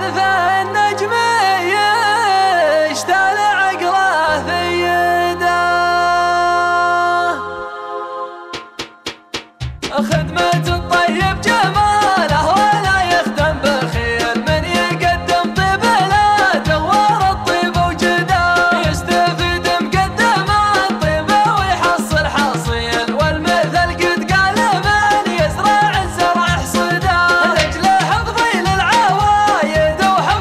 حذف النجم يشتال عقله في يده. خدمة الطيب جماله ولا يخدم بخيل، من يقدم طيب لا دوار الطيب وجده. يستفيد مقدم الطيب ويحصل حصيل، والمثل قد قال من يزرع الزرع حصده. لأجل حفظي للعوايد وحفظ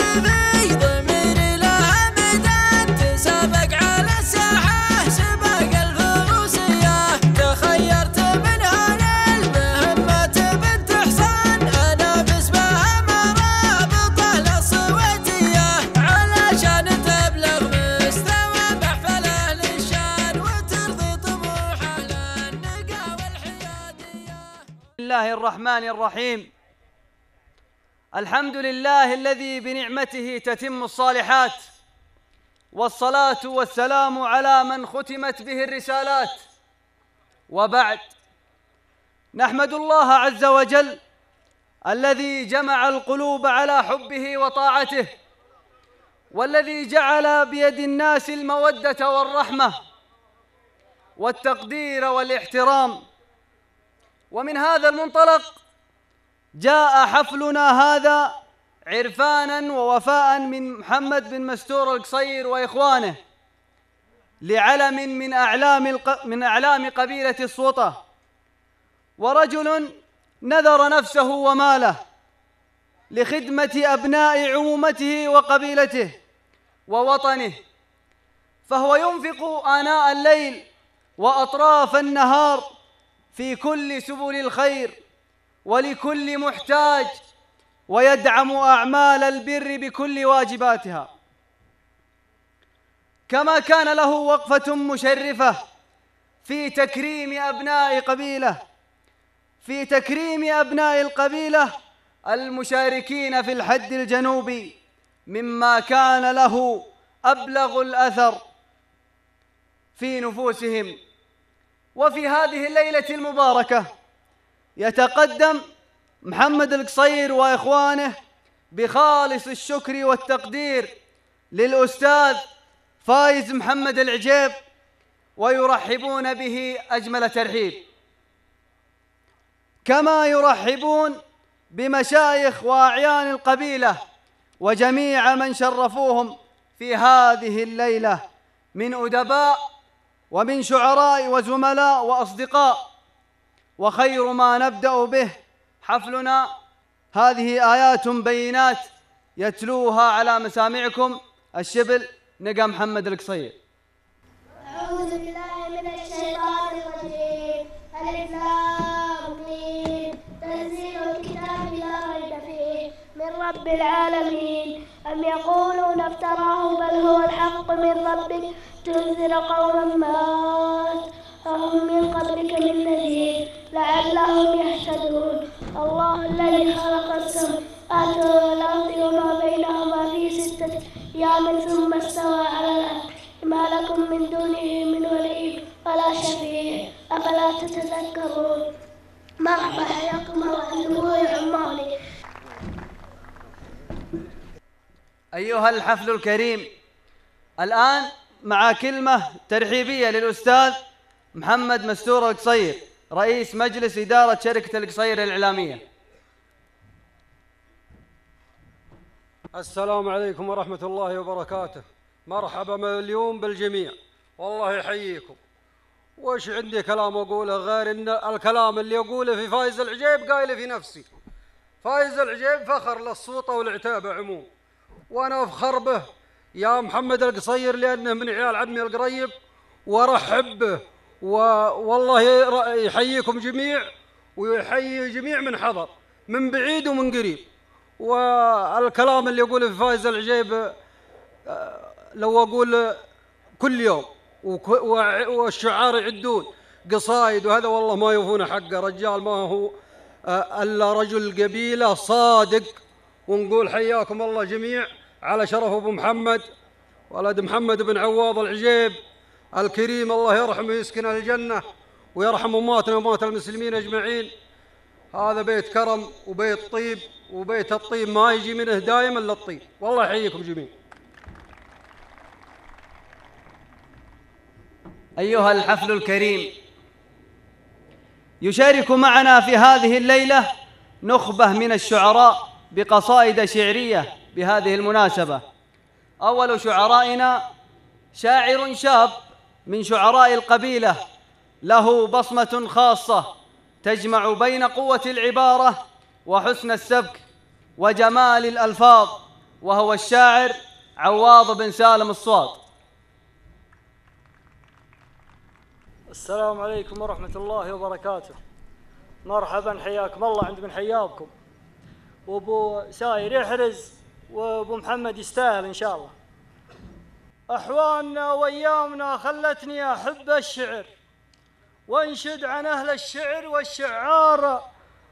في ضميري لها مدى تسابق على الساحة سباق الفروسية تخيرت منها للمهمة بنت حصان أنا باسمها مرابطة للصويتية علشان تبلغ مستوى محفل أهل الشان وترضي طموح أهل النقا والحيادية. بسم الله الرحمن الرحيم. الحمد لله الذي بنعمته تتم الصالحات، والصلاة والسلام على من ختمت به الرسالات، وبعد، نحمد الله عز وجل الذي جمع القلوب على حبه وطاعته، والذي جعل بيد الناس المودة والرحمة والتقدير والاحترام. ومن هذا المنطلق جاء حفلنا هذا عرفانا ووفاء من محمد بن مستور القصير وإخوانه لعلم من أعلام قبيلة السوطة، ورجل نذر نفسه وماله لخدمة أبناء عمومته وقبيلته ووطنه، فهو ينفق آناء الليل وأطراف النهار في كل سبل الخير ولكل محتاج، ويدعم أعمال البر بكل واجباتها. كما كان له وقفة مشرفة في تكريم أبناء القبيلة المشاركين في الحد الجنوبي، مما كان له أبلغ الأثر في نفوسهم. وفي هذه الليلة المباركة يتقدم محمد القصير وإخوانه بخالص الشكر والتقدير للأستاذ فايز محمد العجيب، ويرحبون به أجمل ترحيب، كما يرحبون بمشايخ وأعيان القبيلة وجميع من شرفوهم في هذه الليلة من أدباء ومن شعراء وزملاء وأصدقاء. وخير ما نبدأ به حفلنا هذه آيات بينات يتلوها على مسامعكم الشبل نقا محمد القصير. أعوذ بالله من الشيطان الرجيم. ألف لام ميم. تنزيل الكتاب لا ريب فيه من رب العالمين. أم يقولون افتراه بل هو الحق من ربك تنذر قوما ما أتاهم من قبلك من نذير لعلهم يهتدون. الله الذي خلق السماوات والأرض وما بينهما في 6 أيام ثم استوى على العرش ما لكم من دونه من ولي ولا شفيع أفلا تتذكرون. مرحبا حياكم الله يا عمالي. أيها الحفل الكريم، الآن مع كلمة ترحيبية للأستاذ محمد مستور القصير رئيس مجلس إدارة شركة القصير الإعلامية. السلام عليكم ورحمة الله وبركاته. مرحبا اليوم بالجميع، والله يحييكم. وش عندي كلام أقوله غير إن الكلام اللي أقوله في فايز العجيب قايله في نفسي. فايز العجيب فخر للسوطة والعتابة عموم، وأنا أفخر به يا محمد القصير لأنه من عيال عمي القريب، وأرحب به، والله يحييكم جميع ويحيي جميع من حضر من بعيد ومن قريب. والكلام اللي يقوله في فايز العجيب لو أقول كل يوم والشعار يعدون قصايد وهذا والله ما يوفون حقه. رجال ما هو إلا رجل قبيلة صادق. ونقول حياكم الله جميع على شرف أبو محمد ولد محمد بن عواض العجيب الكريم، الله يرحمه ويسكن الجنة ويرحم أمواتنا وأموات المسلمين أجمعين. هذا بيت كرم وبيت طيب، وبيت الطيب ما يجي منه دائما للطيب. والله يحييكم جميع. أيها الحفل الكريم، يشارك معنا في هذه الليلة نخبة من الشعراء بقصائد شعرية بهذه المناسبة. أول شعرائنا شاعر شاب من شعراء القبيلة، له بصمة خاصة تجمع بين قوة العبارة وحسن السبك وجمال الألفاظ وهو الشاعر عواض بن سالم الصواد. السلام عليكم ورحمة الله وبركاته. مرحبا، حياكم الله عند من حياكم. وابو ساير يحرز وابو محمد يستاهل ان شاء الله. احوالنا وايامنا خلتني احب الشعر وانشد عن اهل الشعر والشعار،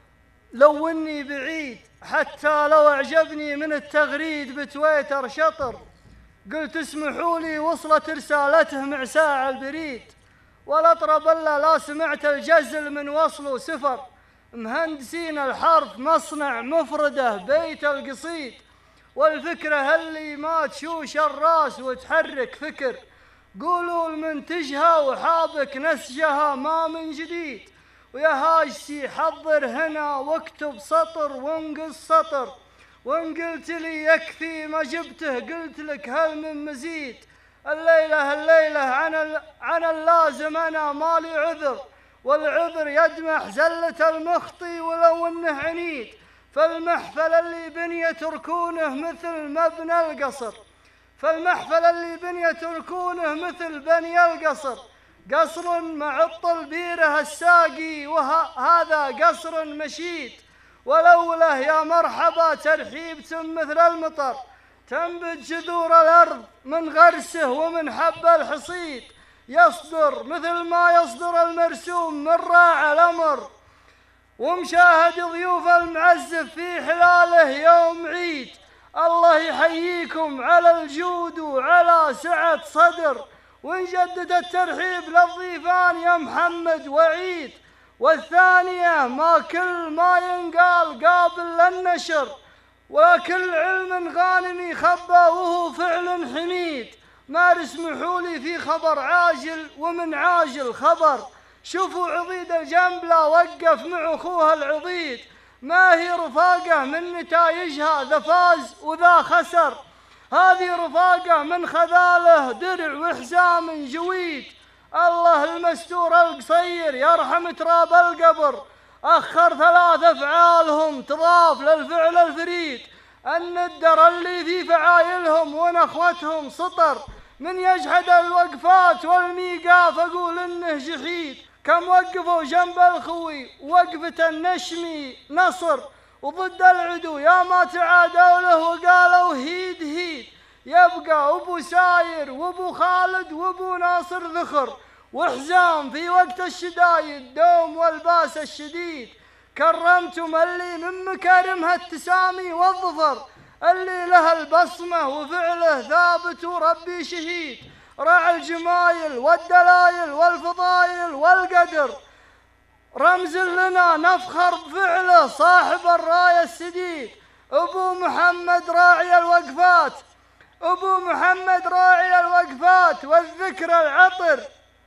لو اني بعيد حتى لو اعجبني من التغريد بتويتر شطر، قلت اسمحوا لي وصلت رسالته مع ساعة البريد، والاطرب الا لا سمعت الجزل من وصله سفر، مهندسين الحرف مصنع مفردة بيت القصيد، والفكرة اللي ما تشوش الراس وتحرك فكر، قولوا المنتجها وحابك نسجها ما من جديد، ويا هاجسي حضر هنا واكتب سطر وانقص سطر، وان قلت لي يكفي ما جبته قلت لك هل من مزيد، الليلة عن اللازم أنا مالي عذر، والعذر يدمح زلة المخطي ولو انه عنيد، فالمحفل اللي بني تركونه مثل مبنى القصر، فالمحفل اللي بني تركونه مثل بني القصر، قصر معطل بيره الساقي وهذا قصر مشيد، ولوله يا مرحبا ترحيبتم مثل المطر، تنبت جذور الأرض من غرسه ومن حب الحصيد، يصدر مثل ما يصدر المرسوم من راعي الأمر، ومشاهد ضيوف المعزف في حلاله يوم عيد، الله يحييكم على الجود وعلى سعة صدر، ونجدد الترحيب للضيفان يا محمد وعيد، والثانية ما كل ما ينقال قابل للنشر، وكل علم غانم خبى وهو فعل حميد، ما اسمحوا لي في خبر عاجل ومن عاجل خبر، شوفوا عضيد الجنبلة وقف مع أخوها العضيد، ما هي رفاقة من نتايجها ذا فاز وذا خسر، هذه رفاقة من خذاله درع وحزام جويد، الله المستور القصير يرحم تراب القبر، أخر 3 أفعالهم تضاف للفعل الفريد، الندر اللي في فعايلهم ونخوتهم سطر، من يجحد الوقفات والميقاف أقول إنه جحيد، كم وقفوا جنب الخوي وقفة النشمي نصر، وضد العدو يا ما تعادوا له وقالوا هيد هيد، يبقى أبو ساير وأبو خالد وأبو ناصر ذخر، وحزام في وقت الشدايد دوم والباس الشديد، كرمتم اللي من مكارمها التسامي والظفر، اللي له البصمة وفعله ثابت وربي شهيد، راعي الجمايل والدلايل والفضايل والقدر، رمز لنا نفخر بفعله صاحب الراية السديد، أبو محمد راعي الوقفات، أبو محمد راعي الوقفات والذكر العطر،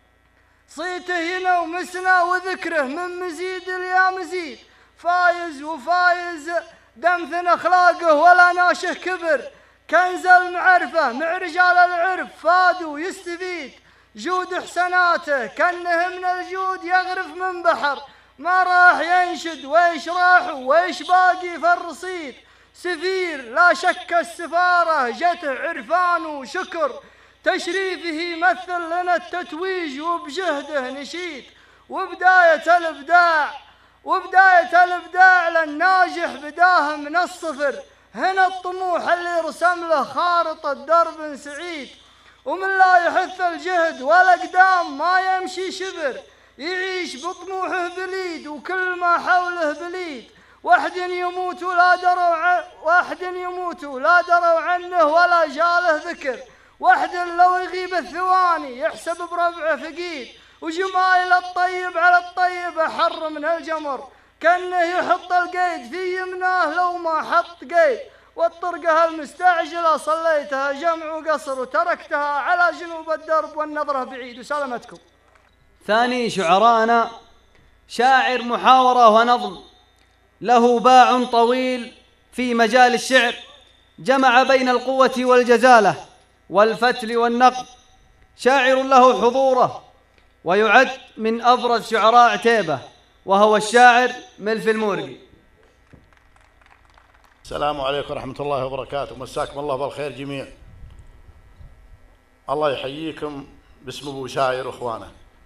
صيته هنا ومسنا وذكره من مزيد اليا مزيد، فايز وفايز دمثن أخلاقه ولا ناشه كبر، كنز المعرفة مع رجال العرف فادوا يستفيد، جود حسناته كأنه من الجود يغرف من بحر، ما راح ينشد ويش راح ويش باقي في الرصيد، سفير لا شك السفارة جته عرفان وشكر، تشريفه مثل لنا التتويج وبجهده نشيد، وبداية الإبداع للناجح بداه من الصفر، هنا الطموح اللي رسم له خارطة درب سعيد، ومن لا يحث الجهد والأقدام ما يمشي شبر، يعيش بطموحه بليد وكل ما حوله بليد، واحد يموت لا دروا عنه ولا جاله ذكر، واحد لو يغيب الثواني يحسب بربعه فقيد، وجمايل الطيب على الطيب أحر من الجمر، كأنه يحط القيد في يمناه لو ما حط قيد، والطرقة المستعجلة صليتها جمع وقصر وتركتها على جنوب الدرب والنظرة بعيد. وسلامتكم. ثاني شعراءنا شاعر محاورة ونظم، له باع طويل في مجال الشعر، جمع بين القوة والجزالة والفتل والنقد، شاعر له حضوره ويعد من أبرز شعراء عتيبة، وهو الشاعر ملف المورقي. السلام عليكم ورحمة الله وبركاته. مساكم الله بالخير جميع. الله يحييكم باسم أبو شاير وإخوانه.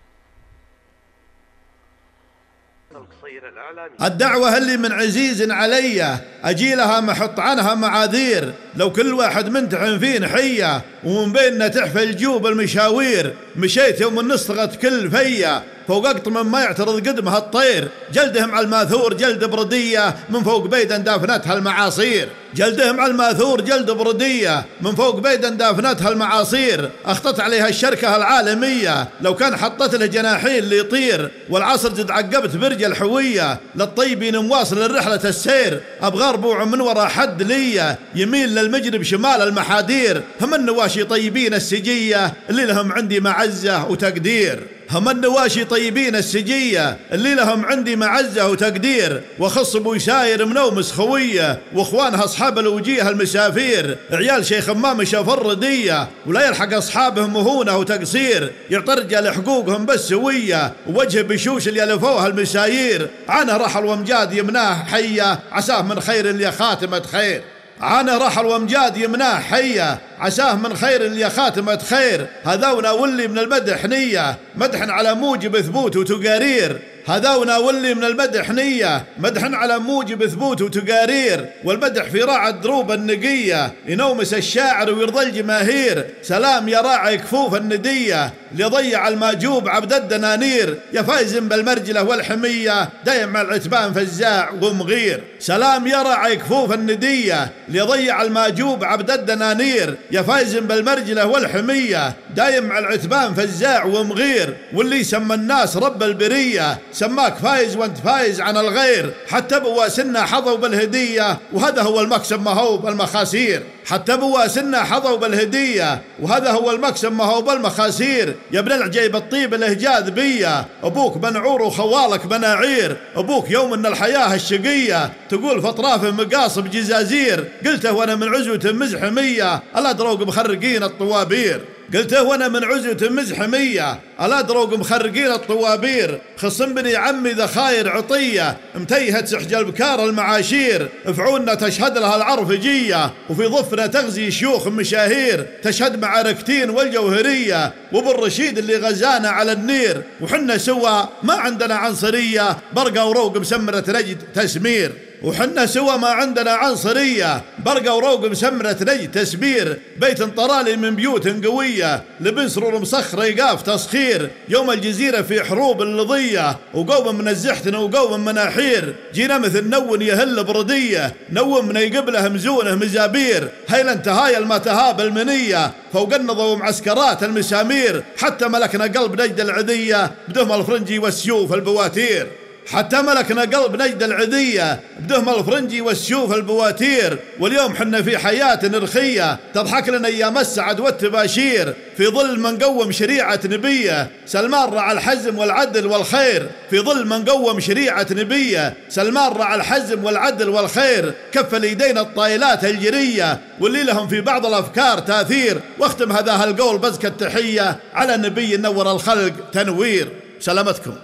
الدعوة اللي من عزيز علي أجي لها محط عنها معاذير، لو كل واحد منتحن فيه نحية ومن بيننا تحفى الجوب المشاوير، مشيت يوم النصغت كل فيا فوق أقطم ما يعترض قدمها الطير، جلدهم على الماثور جلد بردية من فوق بيدا دافنتها المعاصير، جلدهم على الماثور جلد بردية من فوق بيدا دافنتها المعاصير، أخطت عليها الشركة العالمية لو كان حطت له جناحين ليطير، والعصر زد عقبت برج الحوية للطيبين مواصل الرحلة السير، أبغى ربوع من وراء حد ليا يميل للمجرب شمال المحادير، هم النواشي طيبين السجية اللي لهم عندي معزة وتقدير، هم النواشي طيبين السجية اللي لهم عندي معزة وتقدير، وخص ابو شاير منومس خوية واخوانها اصحاب الوجيه المسافير، عيال شيخ امام شاف الردية ولا يلحق اصحابهم مهونة وتقصير، يعطي رجال حقوقهم بالسوية ووجه بشوش اللي الفوها المسايير، عنه رحل وامجاد يمناه حية عساه من خير اللي خاتمة خير، عنه رحل وامجاد يمناه حية عساه من خير اللي خاتمة خير، هذاونا واللي من المدح نية مدح على موجب ثبوت وتقارير، هذاونا واللي من المدح نية مدح على موجب ثبوت وتقارير، والمدح في راعي الدروب النقية ينومس الشاعر ويرضى الجماهير، سلام يا راعي كفوف الندية ليضيع الماجوب عبد الدنانير، يا فايز بالمرجلة والحمية دايم مع العتبان فزاع ومغير، سلام يا راعي كفوف الندية ليضيع الماجوب عبد الدنانير، يا فايز بالمرجلة والحمية دايم مع العتبان فزاع ومغير، واللي سمى الناس رب البرية سماك فايز وانت فايز عن الغير، حتى بواسنا حظوا بالهدية وهذا هو المكسب ما هو بالمخاسير، حتى بواسنا حظوا بالهدية وهذا هو المكسب ما هو بالمخاسير، يا ابن العجيب الطيب الاهجاد بيا ابوك بنعور وخوالك بناعير، ابوك يوم ان الحياة الشقية تقول فطرافه مقاصب جزازير، قلته وانا من عزوة مزحمية الا دروق مخرقين الطوابير، قلته وانا من عزوة مزحمية الا دروق مخرقين الطوابير، خصم بني عمي ذا خاير عطية متيهة سحج البكار المعاشير، فعولنا تشهد لها العرفجية وفي ضفنا تغزي شيوخ مشاهير، تشهد معاركتين والجوهرية وبالرشيد اللي غزانا على النير، وحنا سوا ما عندنا عنصرية برقة وروق مسمرة نجد تسمير، وحنا سوا ما عندنا عنصرية برقة وروق مسمرة نجد تسبير، بيت طرالي من بيوت قوية لبن سرور مسخرة يقاف تسخير، يوم الجزيرة في حروب اللظية وقوم من الزحتن وقوم مناحير، جينا مثل نون يهل بردية نون من يقبله مزونه مزابير، هيلا انتهايل ما تهاب المنية فوق النظى ومعسكرات المسامير، حتى ملكنا قلب نجد العذية بدهم الفرنجي والسيوف البواتير، حتى ملكنا قلب نجد العذية بدهم الفرنجي والسيوف البواتير، واليوم حنا في حياة رخية تضحك لنا أيام السعد والتباشير، في ظل من قوم شريعة نبيه سلمان رعى الحزم والعدل والخير، في ظل من قوم شريعة نبيه سلمان رعى الحزم والعدل والخير، كف اليدين الطايلات الجرية واللي لهم في بعض الأفكار تاثير، واختم هذا القول بزكى التحية على النبي نور الخلق تنوير. سلامتكم.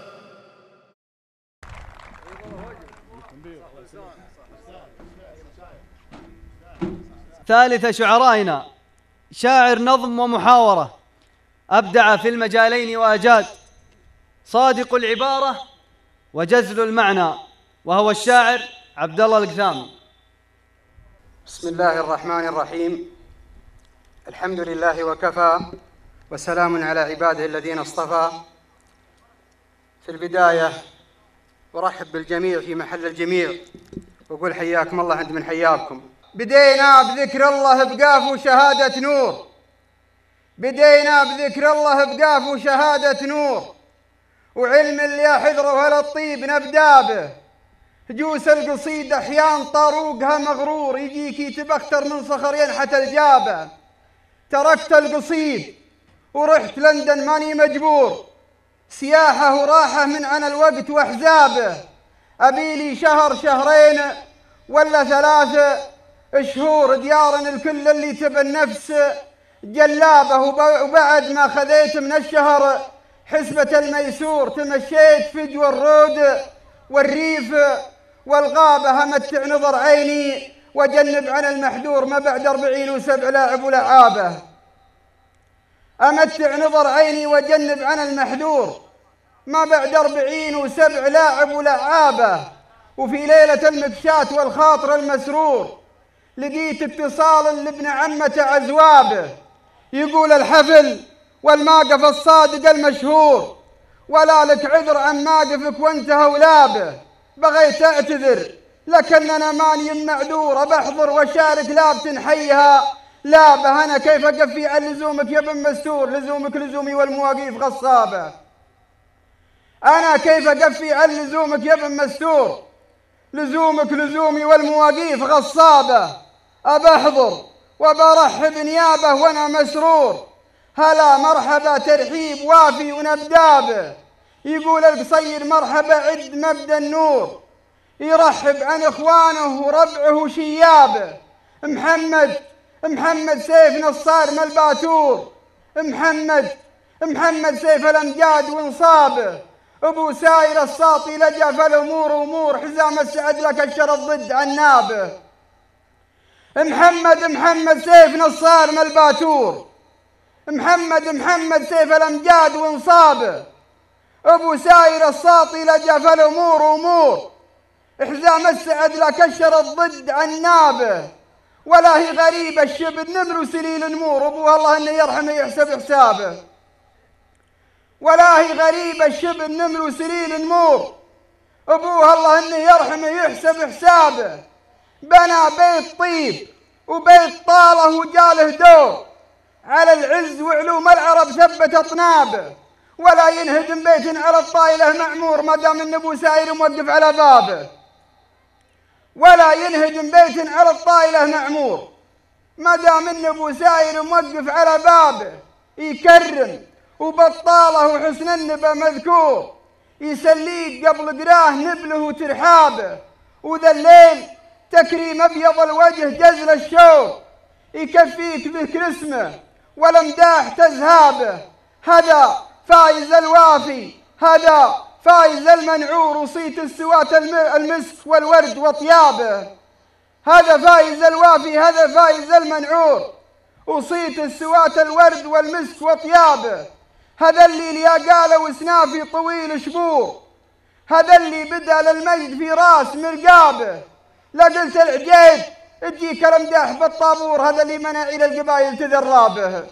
ثالث شعرائنا شاعر نظم ومحاورة، أبدع في المجالين وأجاد، صادق العبارة وجزل المعنى، وهو الشاعر عبد الله القثامي. بسم الله الرحمن الرحيم، الحمد لله وكفى وسلام على عباده الذين اصطفى. في البداية أرحب بالجميع في محل الجميع وأقول حياكم الله عند من حياكم. بدينا بذكر الله بقاف وشهادة نور، بدينا بذكر الله بقاف وشهادة نور، وعلم اللي حذره ولا الطيب نبدا به، جوس القصيد أحيان طاروقها مغرور، يجيك يتبختر من صخر ينحت الجابه، تركت القصيد ورحت لندن ماني مجبور، سياحة وراحة من عن الوقت وأحزابه، أبيلي شهر شهرين ولا 3 شهور ديار الكل اللي تبى النفس جلابه، وبعد ما خذيت من الشهر حسبة الميسور تمشيت فجوى الرود والريف والغابة، همتع نظر عيني وجنب عن المحذور ما بعد 40 و7 لاعب ولعابه. أمتع نظر عيني وجنب عن المحذور ما بعد 40 و7 لاعب ولعابه. وفي ليلة المكشات والخاطر المسرور لقيت اتصال لابن عمة عزوابه يقول الحفل والماقف الصادق المشهور ولا لك عذر عن ماقفك وانتهى ولابه. بغيت اعتذر لكننا ماني معذور بحضر وشارك لابة حيها لابه. أنا كيف أقفي عن لزومك يا ابن مستور لزومك لزومي والمواقيف غصابة. أنا كيف أقفي عن لزومك يا ابن مستور لزومك لزومي والمواقيف غصابة. أبحضر وبرحب نيابه وأنا مسرور هلا مرحبا ترحيب وافي ونبدابه. يقول القصير مرحبا عد مبدأ النور يرحب عن إخوانه وربعه شيابه. محمد سيف نصار من الباتور محمد سيف الأمجاد وانصابه. أبو ساير الساطي لجأ فالأمور أمور حزام السعد لك الشر الضد عنابه. محمد سيف نصار من الباتور محمد سيف الأمجاد وانصابه. أبو ساير الساطي لجأ فالأمور أمور حزام السعد لك الشر الضد عنابه. ولا هي غريبة الشبل نمر وسليل النمور أبوها الله إنه يرحمه يحسب حسابه. ولا هي غريبة الشبل نمر وسليل النمور أبوها الله إنه يرحمه يحسب حسابه. بنى بيت طيب وبيت طاله وجاله دور على العز وعلوم العرب ثبت أطنابه. ولا ينهدم بيت على الطايلة معمور ما دام إن أبو ساير موقف على بابه. ولا ينهدم بيت على الطايلة معمور ما دام إن أبو ساير موقف على بابه. يكرم وبطاله وحسن النبى مذكور يسليك قبل قراه نبله وترحابه. وذا الليل تكريم أبيض الوجه جزل الشوق يكفيك ذكر اسمه والامداح تزهابه. هذا فايز الوافي هذا فايز المنعور وصيت السوات المسك والورد وطيابه. هذا فايز الوافي هذا فايز المنعور وصيت السوات الورد والمسك وطيابه. هذا اللي لياقاله وسنافي طويل شبور هذا اللي بدا للمجد في راس مرقابه. لا قلت العجيب تجيك الامداح بالطابور هذا اللي مناعيل القبايل تذرابه.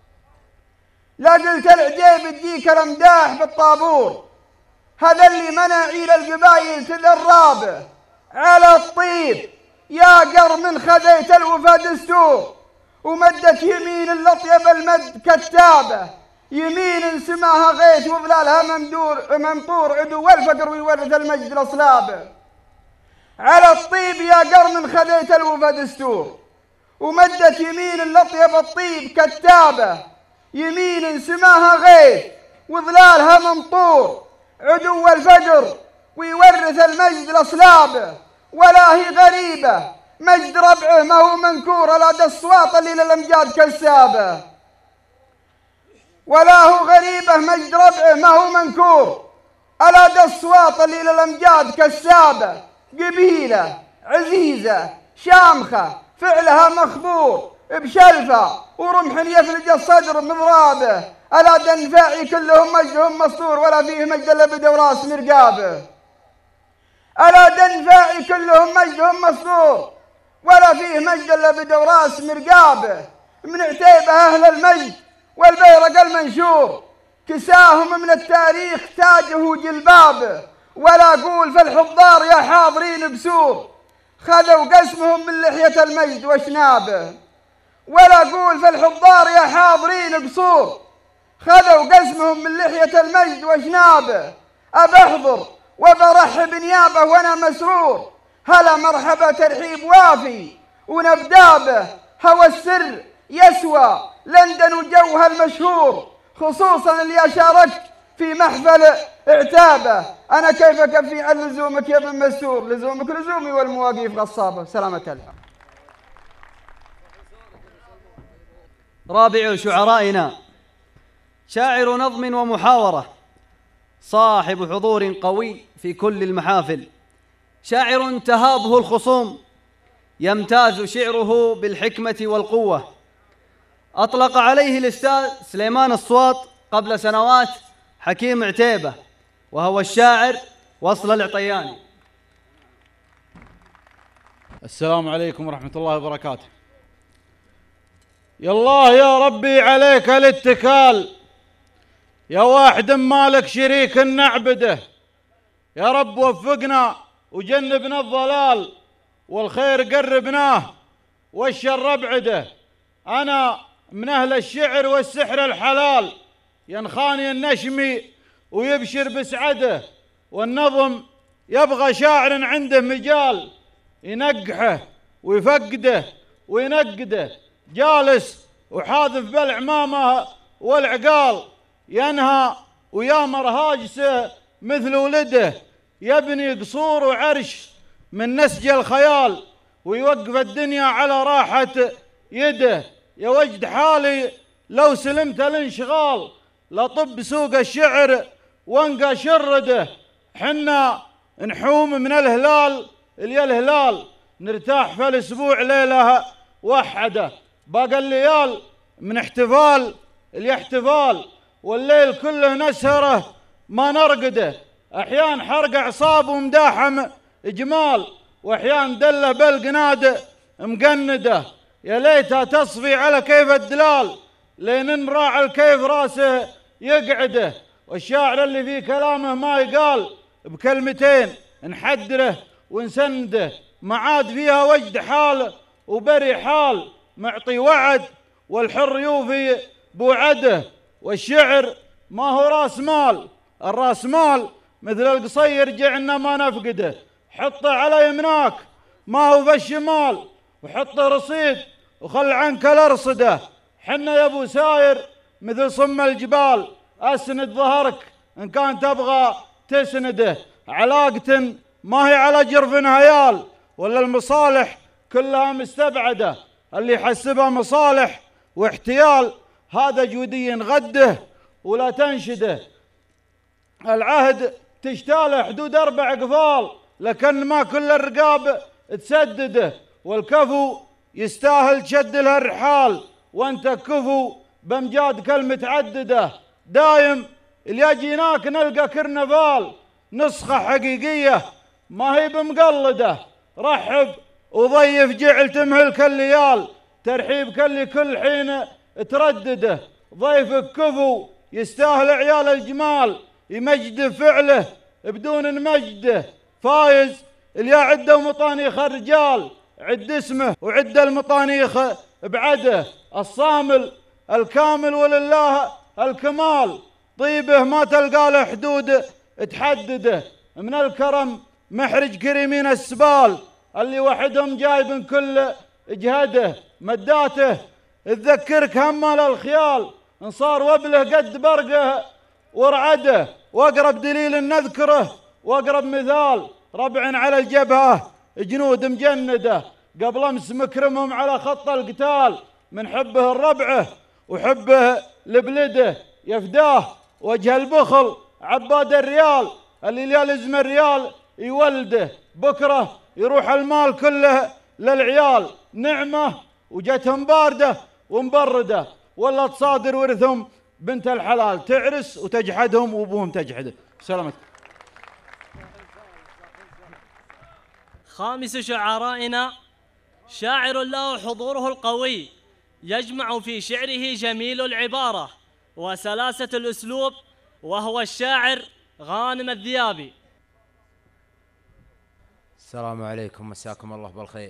لا قلت العجيب تجيك الامداح بالطابور هذا اللي مناعيل القبايل تذرابه. على الطيب يا قر من خذيت الوفا دستور ومدت يمين الأطيب المد كتابه. يمين سماها غيث وظلالها ممطور عدو الفقر ويورث المجد الأصلابه. على الطيب يا قر من خذيت الوفا دستور ومدت يمين الأطيب الطيب كتابه. يمين سماها غيث وظلالها ممطور عدو الفقر ويورث المجد الأصلابه. ولا هي غريبة مجد ربعه ما هو منكور ألا دا الصواط اللي للأمجاد كسابه. ولا هو غريبة مجد ربعه ما هو منكور ألا دا الصواط اللي للأمجاد كسابه. قبيلة عزيزة شامخة فعلها مخبور بشلفة ورمح يفلج الصدر مضرابه. ألا دنفاعي كلهم مجدهم مسطور ولا فيه مجد إلا بدوراس مرقابه. ألا دنفاعي كلهم مجدهم مسطور ولا فيه مجد إلا بدوراس مرقابه. من عتيبة أهل المجد والبيرق المنشور كساهم من التاريخ تاجه جلبابه. ولا قول في الحضار يا حاضرين بسور خذوا قسمهم من لحية المجد وشنابه. ولا قول في الحضار يا حاضرين بصور خذوا قسمهم من لحية المجد وشنابه. أبحضر وبرحب نيابه وأنا مسرور هلا مرحبا ترحيب وافي ونبدابه. هوى السر يسوى لندن وجوها المشهور خصوصا اللي أشاركت في محفل اعتابه. أنا كيف أكفي عن لزومك يا ابن مستور لزومك لزومي والمواقيف غصابة. سلامة الله. رابع شعرائنا شاعر نظم ومحاورة صاحب حضور قوي في كل المحافل. شاعر تهابه الخصوم يمتاز شعره بالحكمة والقوة. أطلق عليه الأستاذ سليمان الصواط قبل سنوات حكيم عتيبة، وهو الشاعر وصل العطياني. السلام عليكم ورحمة الله وبركاته. يا الله يا ربي عليك الاتكال، يا واحد مالك شريك نعبده، يا رب وفقنا وجنبنا الضلال، والخير قربناه والشر ابعده. أنا من أهل الشعر والسحر الحلال، ينخاني النشمي ويبشر بسعده، والنظم يبغى شاعر عنده مجال ينقحه ويفقده وينقده، جالس وحاذف بالعمامة والعقال، ينهى ويامر هاجسه مثل ولده، يبني قصور وعرش من نسج الخيال، ويوقف الدنيا على راحة يده. يا وجد حالي لو سلمت الانشغال، لطب سوق الشعر وانقى شرده، حنا نحوم من الهلال الى الهلال، نرتاح في الاسبوع ليله وحده، باقى الليال من احتفال الاحتفال، والليل كله نسهره ما نرقده، احيان حرق اعصاب ومداحم اجمال، واحيان دله بالقناد مقنده، يا ليتها تصفي على كيف الدلال، لين نراعي الكيف راسه يقعده، والشاعر اللي فيه كلامه ما يقال بكلمتين نحدره ونسنده، ما عاد فيها وجد حال وبري حال، معطي وعد والحر يوفي بوعده، والشعر ما هو راس مال، الراس مال مثل القصير جعنا ما نفقده، حطه على يمناك ما هو في الشمال، وحطه رصيد وخل عنك الارصده، حنا يا ابو ساير مثل صم الجبال، اسند ظهرك ان كان تبغى تسنده، علاقة ما هي على جرف هيال، ولا المصالح كلها مستبعده، اللي يحسبها مصالح واحتيال هذا جودي غده ولا تنشده، العهد تشتاله حدود 4 قفال، لكن ما كل الرقاب تسدده، والكفو يستاهل تشد له الرحال، وانت كفو بامجاد كلمة عدده، دايم اللي جيناك نلقى كرنفال، نسخة حقيقية ما هي بمقلده، رحب وضيف جعل تمهلك الليال، ترحيبك اللي كل حين تردده، ضيفك كفو يستاهل عيال الجمال، يمجد فعله بدون مجده، فايز اللي عده مطانيخ الرجال، عد اسمه وعد المطانيخ بعده، الصامل الكامل ولله الكمال، طيبه ما تلقى له حدود تحدده، من الكرم محرج كريمين السبال، اللي وحدهم جايب كل جهده، مداته تذكرك همال الخيال، ان صار وبله قد برقه ورعده، واقرب دليل نذكره واقرب مثال، ربع على الجبهه جنود مجنده، قبل امس مكرمهم على خط القتال، من حبه الربعه وحبه لبلده، يفداه وجه البخل عباد الريال، اللي يلزم الريال يولده، بكره يروح المال كله للعيال، نعمه وجتهم بارده ومبرده، ولا تصادر ورثهم بنت الحلال، تعرس وتجحدهم وابوهم تجحده. سلامتك. خامس شعرائنا شاعر له حضوره القوي، يجمع في شعره جميل العبارة وسلاسة الأسلوب، وهو الشاعر غانم الذيابي. السلام عليكم، مساكم الله بالخير.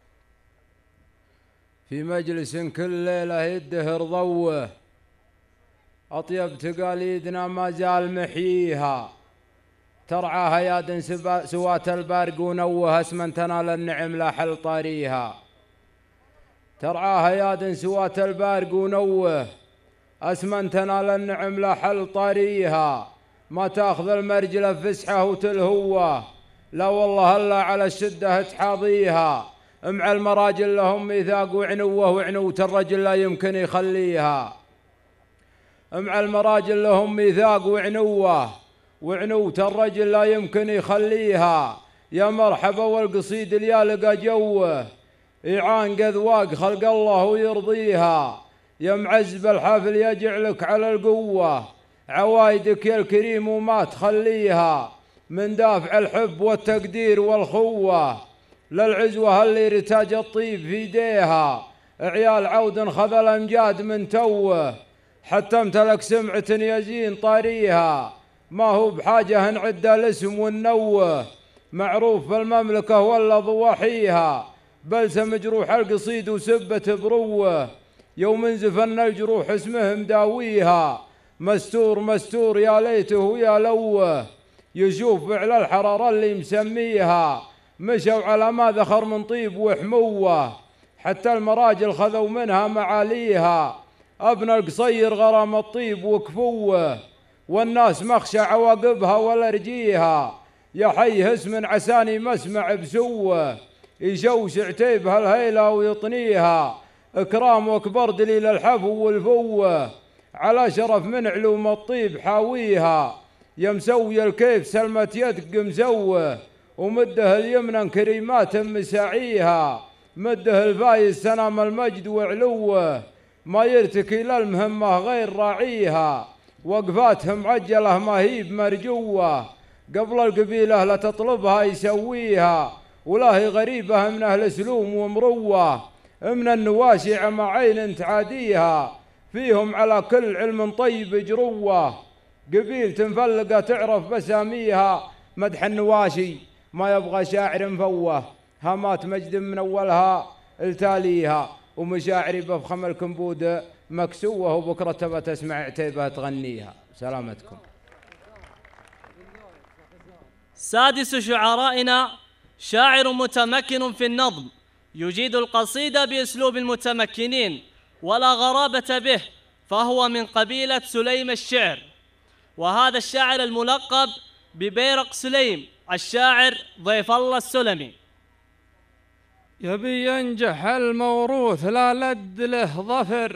في مجلس كل ليلة يدهر ضوه، أطيب تقاليدنا ما زال محييها، ترعاها ياد سوات البرق ونوه، اسما تنال النعم لا حل طاريها، ترعاها ياد سوات البرق ونوه، اسما تنال النعم لا حل طاريها، ما تاخذ المرجله فسحه وتلهوه، لا والله الا على الشده تحاضيها، مع المراجل لهم ميثاق وعنوه، وعنوة الرجل لا يمكن يخليها، مع المراجل لهم ميثاق وعنوه، وعنوة الرجل لا يمكن يخليها، يا مرحبا والقصيد اللي لقى جوه، إيعان قذواق خلق الله ويرضيها، يا معز بالحفل يجعلك على القوة، عوايدك يا الكريم وما تخليها، من دافع الحب والتقدير والخوة، للعزوة اللي رتاج الطيب في يديها، عيال عود خذ الأمجاد من توه، حتى امتلك سمعة يزين طاريها، ما هو بحاجة نعد الاسم وننوه، معروف بالمملكة ولا ضواحيها، بلسم جروح القصيد وسبة بروه، يوم انزفن الجروح اسمه مداويها، مستور مستور يا ليته ويا لوه، يشوف فعل الحرارة اللي مسميها، مشوا على ما ذخر من طيب وحموه، حتى المراجل خذوا منها معاليها، ابن القصير غرام الطيب وكفوه، والناس مخشى عواقبها ولا رجيها، يا حي اسم عساني مسمع بسوه، يشوش عتيبها الهيلة ويطنيها، اكرام واكبر دليل الحفو والفوه، على شرف من علوم الطيب حاويها، يا مسوي الكيف سلمة يدك مسوه، ومده اليمنى كريمات مساعيها، مده الفايز سنام المجد وعلوه، ما يرتكي للمهمة غير راعيها، وقفاتهم عجله ما هي بمرجوه، قبل القبيلة لا تطلبها يسويها، ولا هي غريبة من أهل سلوم ومروه، من النواشع مع عين تعاديها، فيهم على كل علم طيب جروه، قبيل تنفلقة تعرف بساميها، مدح النواشي ما يبغى شاعر مفوه، هامات مجد من أولها التاليها، ومشاعري بفخم الكنبود مكسوه، وبكرة تبى تسمع عتيبة تغنيها. سلامتكم. سادس شعرائنا شاعر متمكن في النظم، يجيد القصيدة بأسلوب المتمكنين ولا غرابة به، فهو من قبيلة سليم الشعر، وهذا الشاعر الملقب ببيرق سليم، الشاعر ضيف الله السلمي. يبي ينجح الموروث لا لد له ظفر،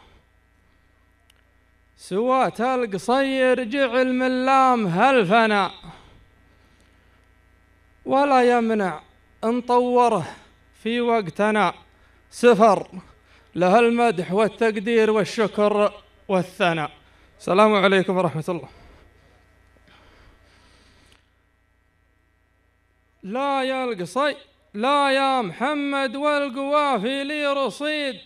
سوات القصير جعل من لام هالفنا، ولا يمنع ان طوره في وقتنا سفر، له المدح والتقدير والشكر والثناء. السلام عليكم ورحمة الله. لا يا القصي لا يا محمد والقوافي لي رصيد،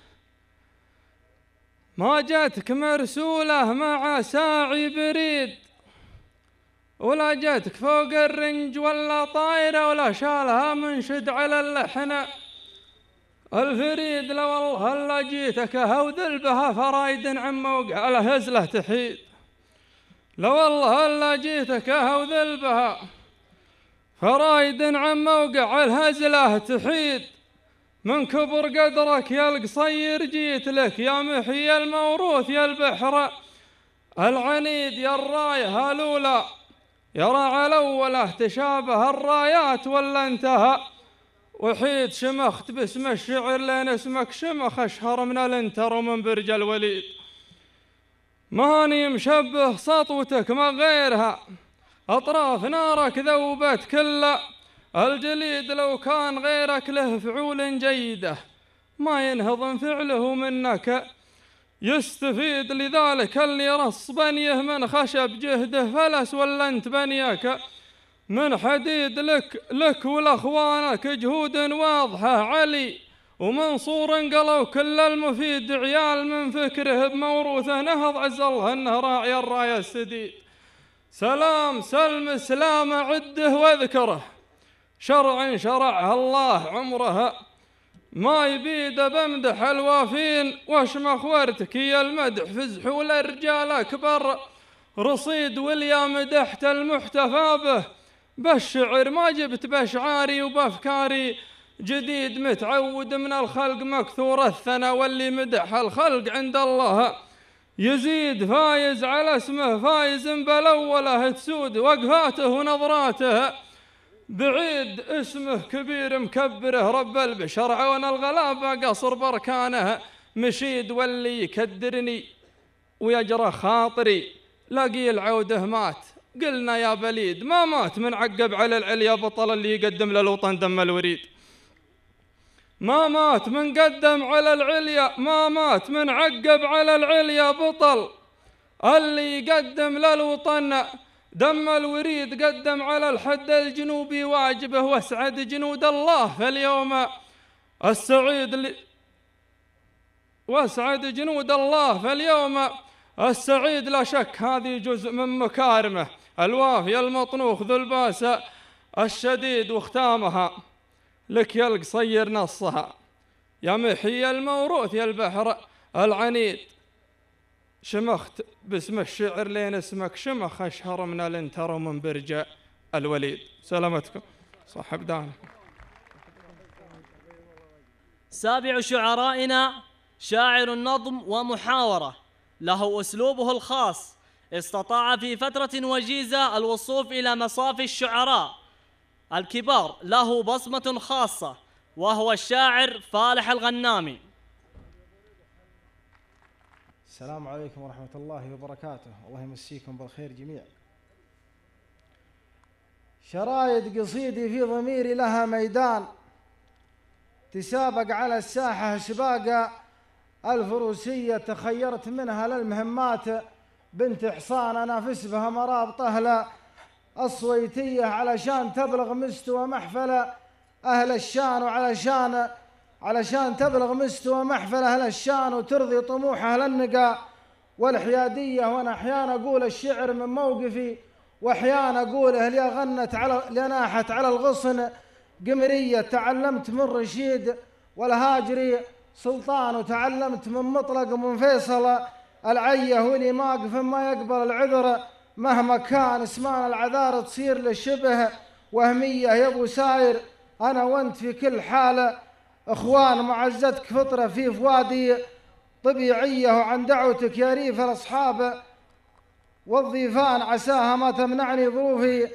ما جاتك مرسولة مع ساعي بريد، ولا جاتك فوق الرنج ولا طايرة، ولا شالها منشد على اللحن الفريد، لو والله هلا جيتك هود البها فرايد عن موقع الهزلة تحيد، لو والله هلا جيتك هود البها فرايد عن موقع الهزلة تحيد، من كبر قدرك يا القصير جيت لك، يا محيي الموروث يا البحر العنيد، يا الراية الأولى يرى على أوله تشابه الرايات ولا انتهى، وحيد شمخت باسم الشعر لين اسمك شمخ أشهر من الانتر ومن برج الوليد، ماني مشبه سطوتك ما غيرها، أطراف نارك ذوبت كل الجليد، لو كان غيرك له فعول جيدة ما ينهضم فعله منك يستفيد، لذلك اللي رص بنيه من خشب جهده فلس، ولا انت بنيك من حديد، لك ولأخوانك جهود واضحة علي ومنصور، انقلوا كل المفيد، عيال من فكره بموروثه نهض، عز الله انه راعي الراية السديد. سلام سلم سلام عده واذكره، شرع شرعها الله عمرها، ما يبيد بمدح الوافين، واشمخ وارتكي المدح فزح والرجال أكبر رصيد، واليا مدحت المحتفى به بالشعر، ما جبت بأشعاري وبأفكاري جديد، متعود من الخلق مكثور الثنا، واللي مدح الخلق عند الله يزيد، فايز على اسمه فايز بالأوله تسود، وقفاته ونظراته بعيد، اسمه كبير مكبره رب البشر، عون الغلابة قصر بركانه مشيد، واللي يكدرني ويجرى خاطري لاقي العوده مات، قلنا يا بليد ما مات من عقب على العليا بطل، اللي يقدم للوطن دم الوريد، ما مات من قدم على العليا، ما مات من عقب على العليا بطل. اللي يقدم للوطن دم الوريد قدم على الحد الجنوبي واجبه، واسعد جنود الله فاليوم السعيد واسعد جنود الله فاليوم السعيد. لا شك هذه جزء من مكارمه الوافي المطنوخ ذو الباس الشديد، واختامها لك يا القصير نصها: يا محيي الموروث يا البحر العنيد، شمخت باسم الشعر لين اسمك شمخ أشهر من الانتر ومن برج الوليد. سلامتكم صاحب دانا. سابع شعرائنا شاعر النظم ومحاورة، له أسلوبه الخاص، استطاع في فترة وجيزة الوصول إلى مصاف الشعراء الكبار، له بصمة خاصة، وهو الشاعر فالح الغنامي. السلام عليكم ورحمة الله وبركاته، الله يمسيكم بالخير جميعا. شرايد قصيدي في ضميري لها ميدان، تسابق على الساحة سباق الفروسية، تخيرت منها للمهمات بنت حصان أنافس بها مرابط أهل الصويتية، علشان تبلغ مستوى محفل أهل الشان، علشان تبلغ مستوى محفل أهل الشان وترضي طموح أهل النقا والحيادية. وأنا أحيانا أقول الشعر من موقفي، وأحيانا أقوله لناحت على الغصن قمرية. تعلمت من رشيد والهاجري سلطان، وتعلمت من مطلق ومن فيصل العيه، واللي ماقف ما يقبل العذر مهما كان. اسمان العذار تصير للشبه وهمية يا ابو ساير، انا وانت في كل حالة اخوان، معزتك فطرة في فؤادي طبيعية، وعن دعوتك يا ريف الاصحاب والضيفان عساها ما تمنعني ظروفي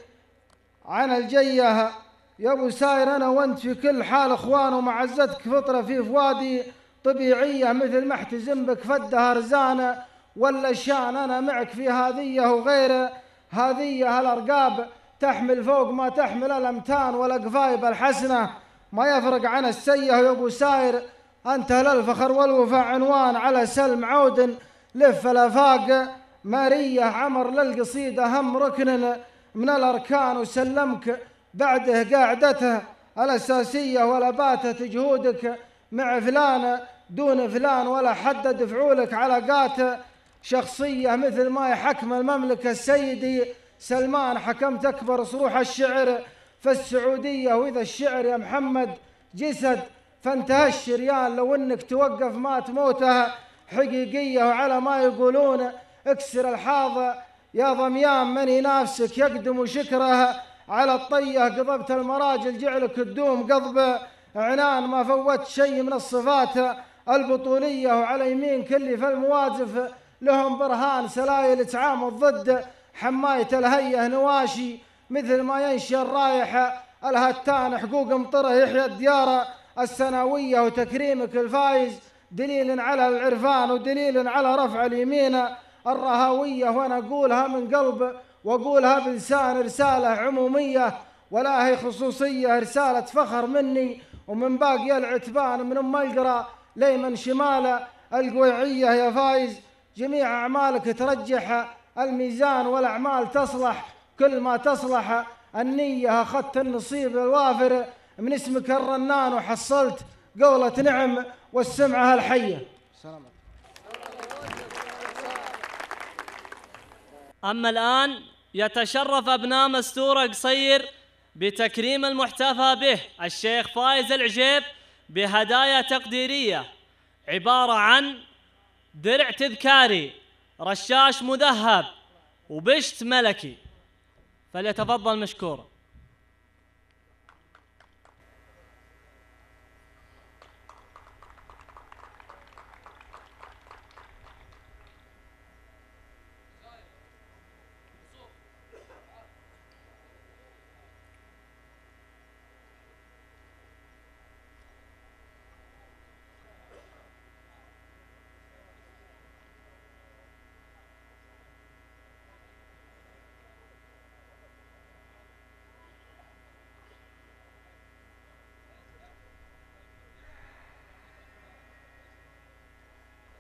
عن الجيه. يا ابو ساير انا وانت في كل حال اخوان، ومعزتك فطرة في فؤادي طبيعية، مثل ما احتزم بك فدها رزانة ولا الشان. انا معك في هذية وغير هذية، هالارقاب تحمل فوق ما تحمل الامتان، والاقفايب الحسنة ما يفرق عن السيه. يا ابو ساير انت للفخر والوفاء عنوان، على سلم عود لف الافاق مارية، عمر للقصيدة هم ركن من الاركان، وسلمك بعده قاعدته الاساسية، ولا باتت جهودك مع فلان دون فلان، ولا حدد فعولك علاقات شخصية مثل ما يحكم المملكة السيدي سلمان. حكمت أكبر صروح الشعر في السعودية، وإذا الشعر يا محمد جسد فانتهى الشريان، لو انك توقف مات موتها حقيقية. وعلى ما يقولون اكسر الحاضة يا ضميان، من ينافسك يقدم شكرها على الطية، قضبت المراجل جعلك تدوم قضب عنان، ما فوت شيء من الصفات البطولية. وعلى يمين كل فالمواقف لهم برهان، سلايل تعامل ضد حماية الهيئة نواشي، مثل ما ينشي الرايح الهتان حقوق مطره يحيى الديار السنوية. وتكريمك الفايز دليل على العرفان، ودليل على رفع اليمين الرهوية. وانا اقولها من قلب واقولها بلسان، رسالة عمومية ولا هي خصوصية، رسالة فخر مني ومن باقي العتبان، من ام القرى ليمن شمال القويعية. يا فايز جميع اعمالك ترجح الميزان، والاعمال تصلح كل ما تصلح النية. اخذت النصيب الوافر من اسمك الرنان، وحصلت قولة نعم والسمعة الحية. سلام. أما الآن يتشرف أبناء مستورة قصير بتكريم المحتفى به الشيخ فايز العجيب بهدايا تقديرية، عبارة عن درع تذكاري، رشاش مذهب، وبشت ملكي، فليتفضل مشكورا.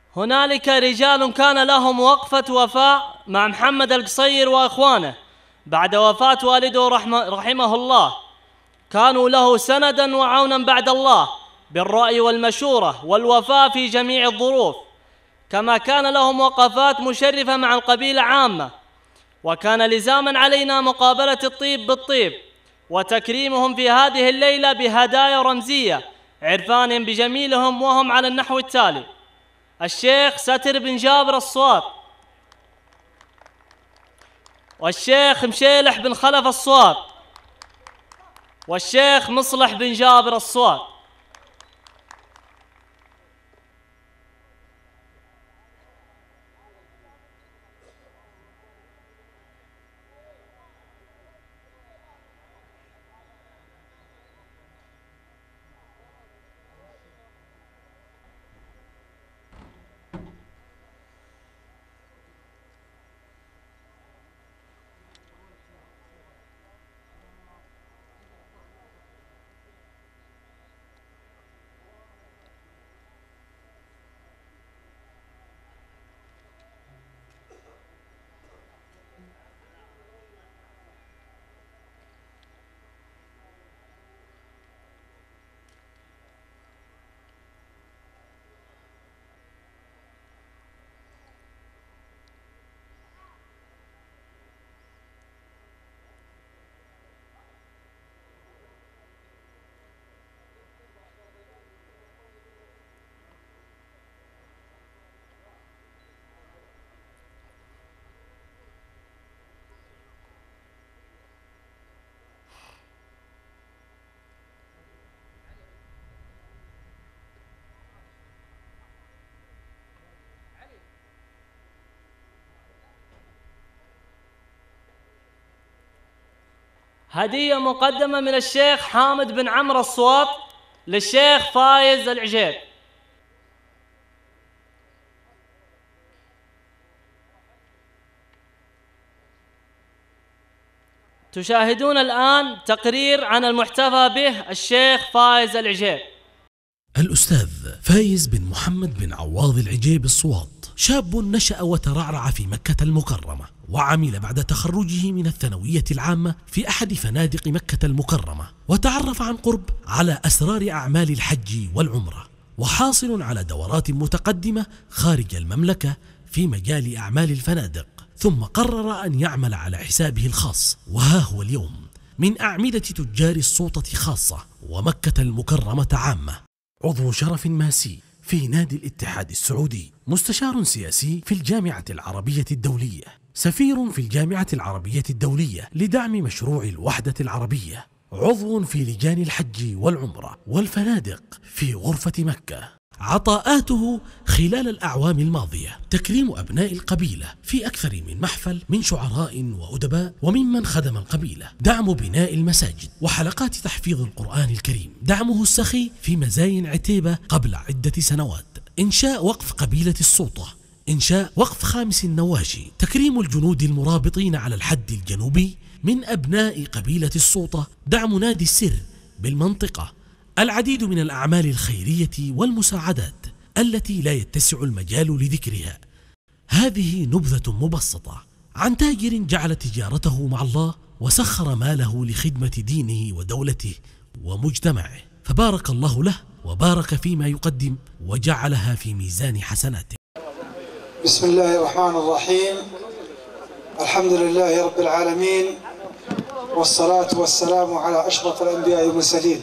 هنالك رجال كان لهم وقفة وفاء مع محمد القصير وإخوانه بعد وفاة والده رحمه الله، كانوا له سندا وعونا بعد الله بالرأي والمشورة والوفاء في جميع الظروف، كما كان لهم وقفات مشرفة مع القبيلة عامة، وكان لزاما علينا مقابلة الطيب بالطيب وتكريمهم في هذه الليلة بهدايا رمزية عرفان بجميلهم، وهم على النحو التالي: الشيخ ستر بن جابر الصواد، والشيخ مشيلح بن خلف الصواد، والشيخ مصلح بن جابر الصواد. هدية مقدمة من الشيخ حامد بن عمرو الصواد للشيخ فايز العجيب. تشاهدون الآن تقرير عن المحتفى به الشيخ فايز العجيب. الأستاذ فايز بن محمد بن عواض العجيب الصواد شاب نشأ وترعرع في مكة المكرمة، وعمل بعد تخرجه من الثانوية العامة في أحد فنادق مكة المكرمة، وتعرف عن قرب على أسرار أعمال الحج والعمرة، وحاصل على دورات متقدمة خارج المملكة في مجال أعمال الفنادق، ثم قرر أن يعمل على حسابه الخاص، وها هو اليوم من أعمدة تجار السلطة خاصة ومكة المكرمة عامة، عضو شرف ماسي في نادي الاتحاد السعودي، مستشار سياسي في الجامعة العربية الدولية، سفير في الجامعة العربية الدولية لدعم مشروع الوحدة العربية، عضو في لجان الحج والعمرة والفنادق في غرفة مكة. عطاءاته خلال الأعوام الماضية: تكريم أبناء القبيلة في أكثر من محفل من شعراء وأدباء وممن خدم القبيلة، دعم بناء المساجد وحلقات تحفيظ القرآن الكريم، دعمه السخي في مزاين عتيبة قبل عدة سنوات، إنشاء وقف قبيلة السلطة، إنشاء وقف خامس النواشي، تكريم الجنود المرابطين على الحد الجنوبي من أبناء قبيلة السلطة، دعم نادي السر بالمنطقة، العديد من الأعمال الخيرية والمساعدات التي لا يتسع المجال لذكرها. هذه نبذة مبسطة عن تاجر جعل تجارته مع الله وسخر ماله لخدمة دينه ودولته ومجتمعه، فبارك الله له وبارك فيما يقدم وجعلها في ميزان حسناته. بسم الله الرحمن الرحيم. الحمد لله رب العالمين، والصلاة والسلام على أشرف الأنبياء والمرسلين،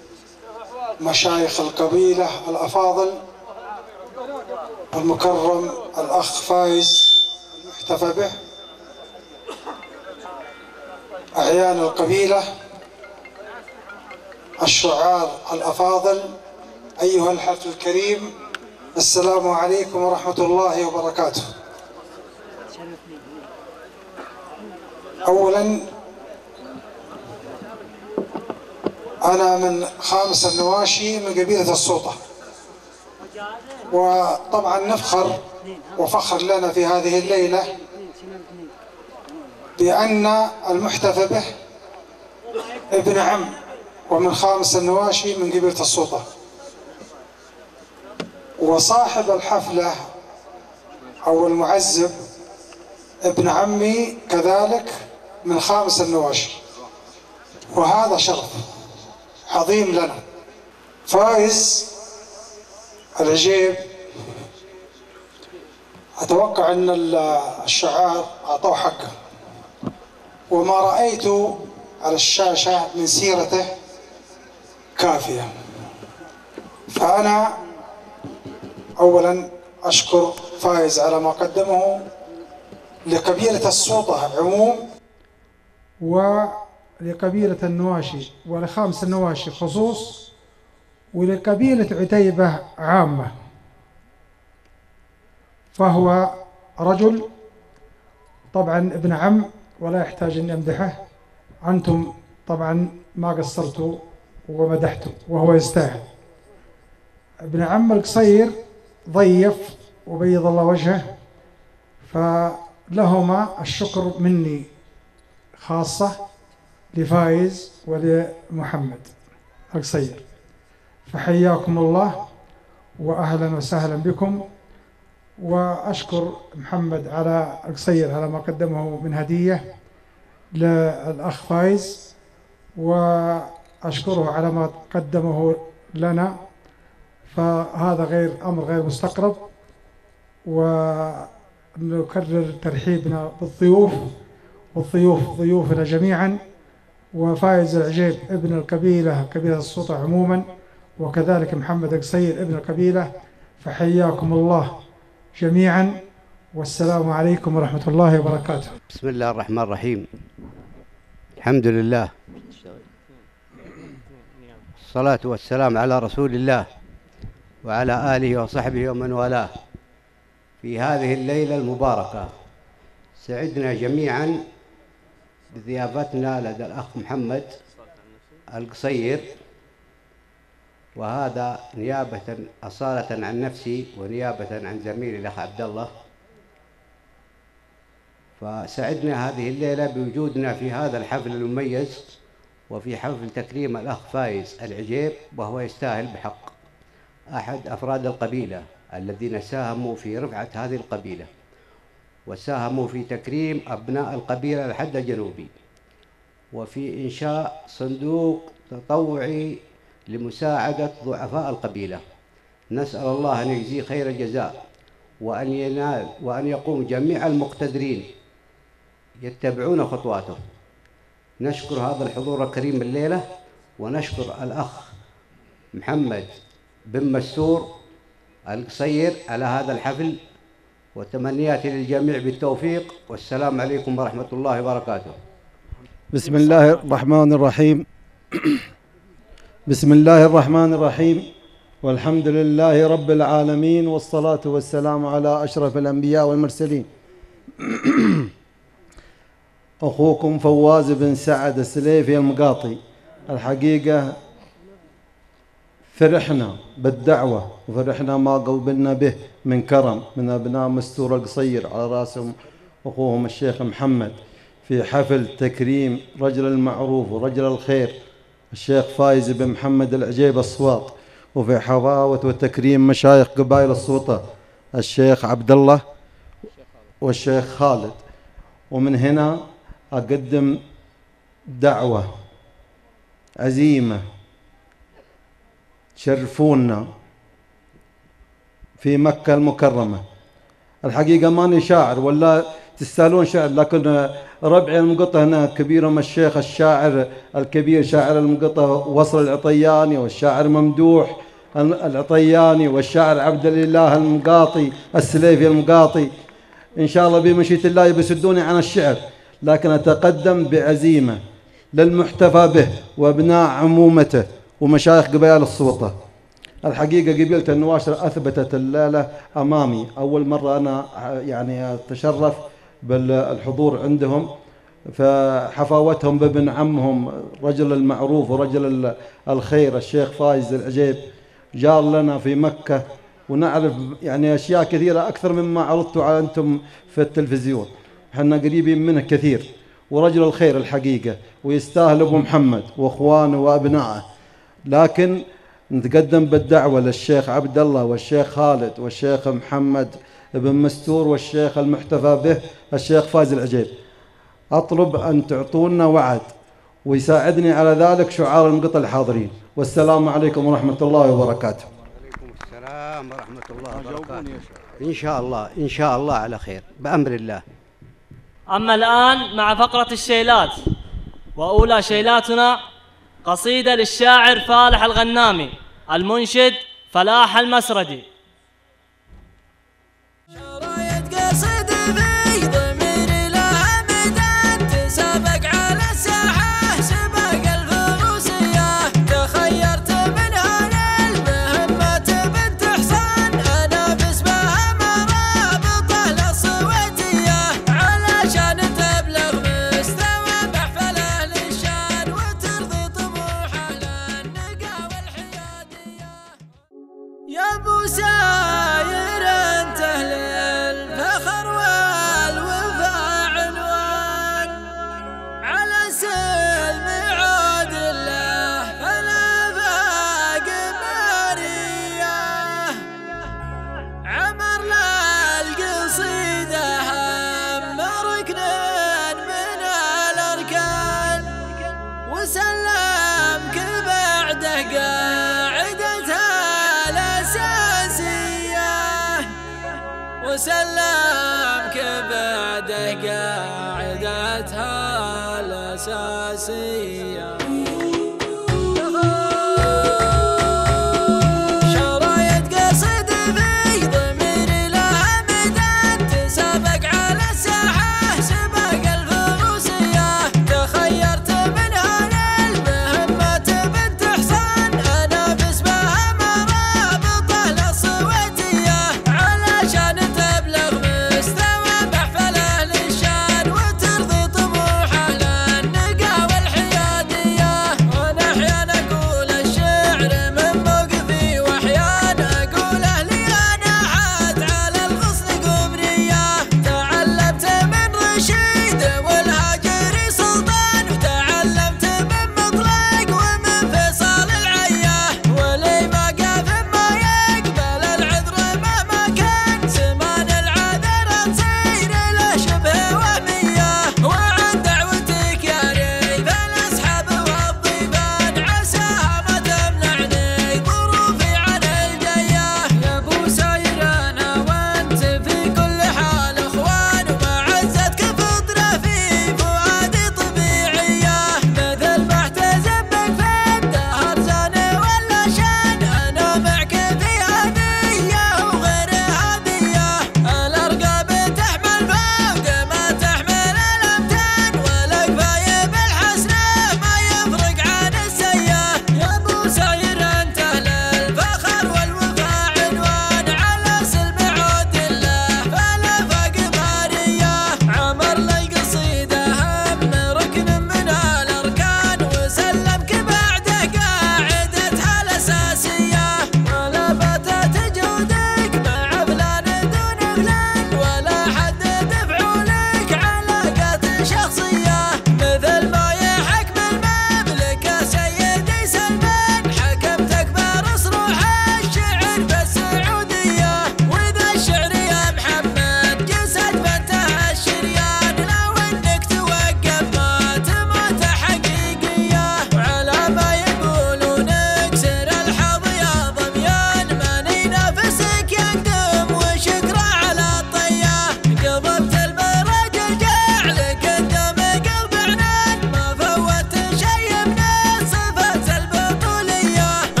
مشايخ القبيلة الأفاضل، المكرم الأخ فايز المحتفى به، أعيان القبيلة، الشعار الأفاضل، أيها الحفل الكريم، السلام عليكم ورحمة الله وبركاته. أولا أنا من خامس النواشي من قبيلة السلطة، وطبعا نفخر وفخر لنا في هذه الليلة بأن المحتفى به ابن عم ومن خامس النواشي من قبيلة السلطة. وصاحب الحفلة أو المعزب ابن عمي كذلك من خامس النواشي، وهذا شرف عظيم لنا. فايز العجيب أتوقع أن الشعار أعطوه حقه، وما رأيته على الشاشة من سيرته كافية. فأنا أولا أشكر فايز على ما قدمه لقبيلة السوطة عموم، ولقبيلة النواشي ولخامس النواشي خصوص، ولقبيلة عتيبة عامة. فهو رجل طبعا ابن عم ولا يحتاج أن أمدحه، أنتم طبعا ما قصرتوا ومدحتوا وهو يستاهل. ابن عم القصير ضيف وبيض الله وجهه، فلهما الشكر مني خاصة لفايز ولمحمد القصير، فحياكم الله وأهلا وسهلا بكم. وأشكر محمد على القصير على ما قدمه من هدية للأخ فايز، وأشكره على ما قدمه لنا، فهذا أمر غير مستقرب. ونكرر ترحيبنا بالضيوف، والضيوف ضيوفنا جميعا، وفايز العجيب ابن القبيلة قبيلة السوطة عموما، وكذلك محمد القصير ابن القبيلة. فحياكم الله جميعا، والسلام عليكم ورحمة الله وبركاته. بسم الله الرحمن الرحيم. الحمد لله، الصلاة والسلام على رسول الله وعلى آله وصحبه ومن والاه. في هذه الليلة المباركة سعدنا جميعا بضيافتنا لدى الأخ محمد القصير، وهذا نيابة أصالة عن نفسي ونيابة عن زميلي الأخ عبد الله. فسعدنا هذه الليلة بوجودنا في هذا الحفل المميز، وفي حفل تكريم الأخ فايز العجيب، وهو يستاهل بحق، أحد أفراد القبيلة الذين ساهموا في رفعة هذه القبيلة، وساهموا في تكريم أبناء القبيلة الحد الجنوبي، وفي إنشاء صندوق تطوعي لمساعدة ضعفاء القبيلة. نسأل الله أن يجزيه خير الجزاء، وأن يقوم جميع المقتدرين يتبعون خطواته. نشكر هذا الحضور الكريم الليلة، ونشكر الأخ محمد بن مستور القصير على هذا الحفل، وتمنياتي للجميع بالتوفيق، والسلام عليكم ورحمة الله وبركاته. بسم الله الرحمن الرحيم. بسم الله الرحمن الرحيم، والحمد لله رب العالمين، والصلاة والسلام على أشرف الأنبياء والمرسلين. أخوكم فواز بن سعد السليفي المقاطي. الحقيقة فرحنا بالدعوة، وفرحنا ما قوبلنا به من كرم من أبناء مستور القصير، على رأسهم أخوهم الشيخ محمد، في حفل تكريم رجل المعروف ورجل الخير الشيخ فايز بن محمد العجيب الصواط، وفي حفاوة وتكريم مشايخ قبائل السوطة الشيخ عبد الله والشيخ خالد. ومن هنا أقدم دعوة عزيمة، تشرفونا في مكة المكرمة. الحقيقة ماني شاعر ولا تستاهلون شعر، لكن ربعي المقطة هنا كبيرهم الشيخ الشاعر الكبير شاعر المقطة وصل العطياني، والشاعر ممدوح العطياني، والشاعر عبد الإله المقاطي السليفي المقاطي. إن شاء الله بمشيئة الله بيسدوني عن الشعر، لكن أتقدم بعزيمة للمحتفى به وأبناء عمومته ومشايخ قبائل السوطة. الحقيقة قبيلة النواشر أثبتت الليلة أمامي، أول مرة أنا يعني أتشرف بالحضور عندهم، فحفاوتهم بابن عمهم رجل المعروف ورجل الخير الشيخ فايز العجيب جار لنا في مكة، ونعرف يعني أشياء كثيرة أكثر مما عرضتوا أنتم في التلفزيون. احنا قريبين منه كثير، ورجل الخير الحقيقة، ويستاهل أبو محمد وأخوانه وأبنائه. لكن نتقدم بالدعوة للشيخ عبد الله والشيخ خالد والشيخ محمد بن مستور والشيخ المحتفى به الشيخ فايز العجيب. أطلب أن تعطونا وعد ويساعدني على ذلك شعار المقطع الحاضرين. والسلام عليكم ورحمة الله وبركاته. وعليكم السلام ورحمة الله وبركاته. إن شاء الله إن شاء الله على خير بأمر الله. أما الآن مع فقرة الشيلات، وأولى شيلاتنا قصيدة للشاعر فالح الغنامي، المنشد فلاح المسردي. شرايط قصيدة في ضميري لها ميدان، تسابق على الساحة سباق الفروسية، تخيرت منها للمهمة بنت حصان، أنافس بها مرابطة للصويتية، علشان تبلغ مستوى محفله للشان وترضي طموحه للنقا والحيادية. يا ابو ساير انت اهل الفخر والوفاء عنوان، على سلم عود الله فالافاق ماريه، عمر للقصيده هم ركن من الاركان، وسلمك بعده قاعدتها الاساسيه، وسلمك بعده قاعدتها الاساسيه. شرايط قصيدة في ضميري لها ميدان، تسابق على الساحة سباق الفروسية، تخيرت منها للمهمة بنت حصان، أنافس بها مرابطة للصويتية، علشان تبلغ مستوى محفله للشان وترضي طموحه للنقا والحيادية.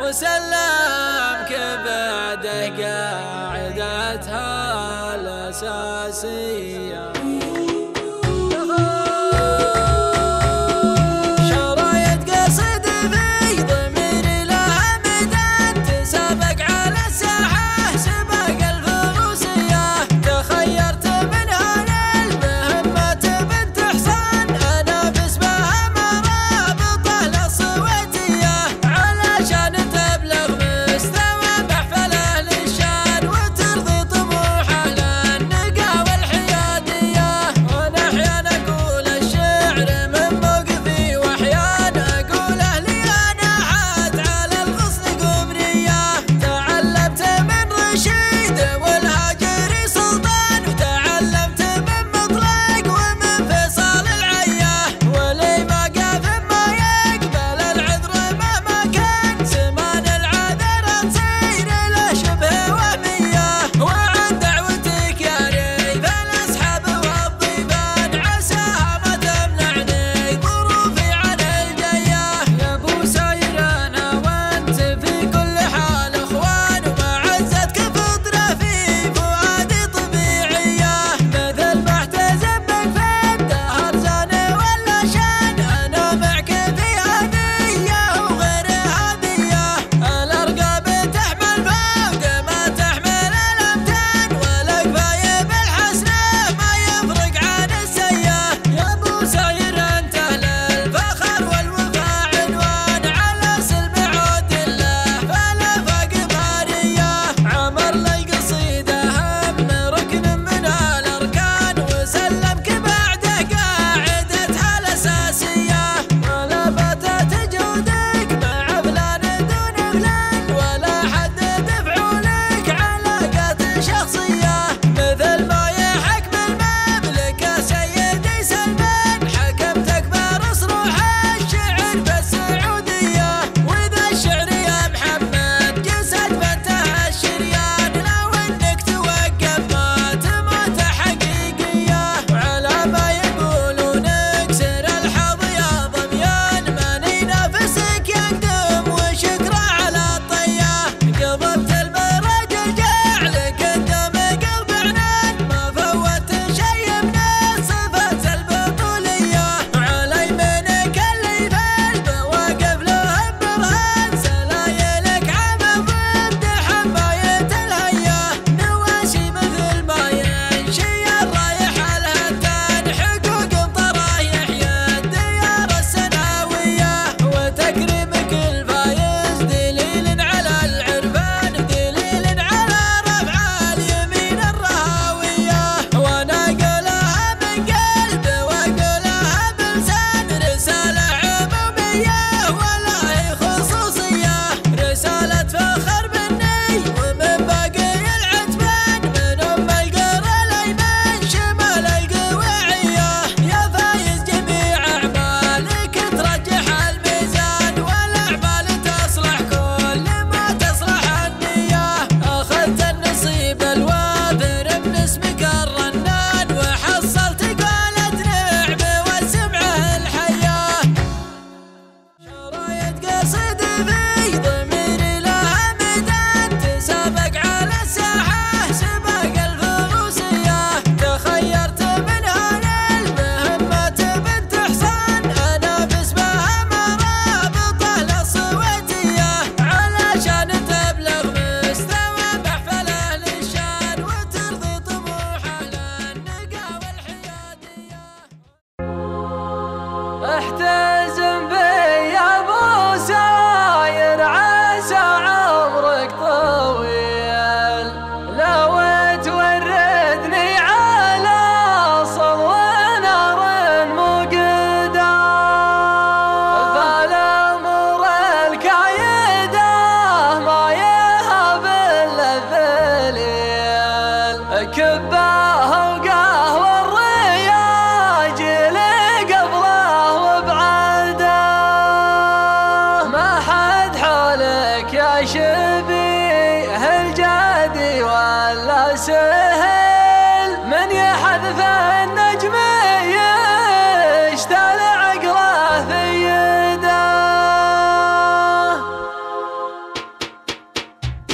وسلمك بعده قاعدتها الأساسية. شرايط قصد في ضميري لها مدى تسابق على الساحة سباق الفروسية. تخيرت منها للمهمات بنت حصان أنا باسمها مرابطة للصويتية علشان تبلغ مستوى محفله للشان وترضي طموحه للنقا والحيادية. وأنا أحيان أقول الشعر من موقفي وأحيان أقوله لي أنا حات على الغصن قمرية. تعلمت من رشيد والهاجري سلطان وتعلمت من مطلق ومن فيصل العياه. ولي ما قاف ما يقبل العذر مهما كان زمان العذر تصير له شبه وهمية. وعن دعوتك يا ريث الأصحاب والضيفان عساها ما تمنعني ظروفي عن الجياه. يا أبو ساير أنا وأنت في كل حال إخوان ومعزتك فطرة في فؤادي طبيعية. مثل ما احتزم بك في الدهر زاني ولا شان أنا معك في هدية وغير هدية. الأرقام تحمل فوق ما تحمل الأمتان والأقفايب الحسنة ما يفرق عن السياه. يا أبو ساير أنت للفخر والوفاء عنوان على سلم عود الله فالآفاق بارية. عمر لي قصيدة أهم ركن من الأركان وسلمك بعده قاعدتها الأساسية. ولا باتت جودك مع فلان دون فلان ولا حدد فعولك علاقات شخصية. مثل ما يحكم المملكة سيدي سلمان حكمتك برس روح الشعر بالسعودية. وإذا الشعر يا محمد جسد فتح الشريان لو إنك توقف ما تموت حقيقية. وعلى ما يقولون اكسر الحظ يا ضميان من ينافسك يقدم وشكره على الطياه. قضبت البرج جعلك قدام قلب عنان ما فوت شي من الصفات البطولية. وعلى يمينك اللي في البواقف له برهان سلايلك عمل ضد حماية الهياه. نواشي مثل ما ينشي الرايح الهتان حقوق طراه يحيى الديار السناوية. وتكريمك الفايز دليل على العرفان دليل على رفع اليمين الرهاوية. وانا اقولها من قلب واقولها بلسان رسالة عمومية ولا هي خصوصية. رسالة فخر مني ومن باقي العتبان من ام القرى الايمن شمال القويعية. يا فايز جميع اعمالك ترجح الميزان والاعمال تصلح كل ما تصلح النية. اخذت النصيب الوافر من اسمك الرنان وحصلت قولة نعمة وسمعه الحياه. شرايط قصد في ضميري لها مدى تسابق على الساحة سباق الفروسية. تخيرت منها للمهمات بنت حصان أنا باسمها مرابطة للصويتية علشان تبلغ مستوى محفله للشان وترضي طموحه للنقا والحيادية. احتزم بي يا ابو ساير عسى عمرك طويل لو توردني على صلو نار موقدة. فالامور الكايدة ما يهاب الا الذليل كباه وقهوة الرياج لي قبله وبعده. ما حد حولك يا شبيه الجادي ولا سهل من يحذف النجم يشتل عقله في يده.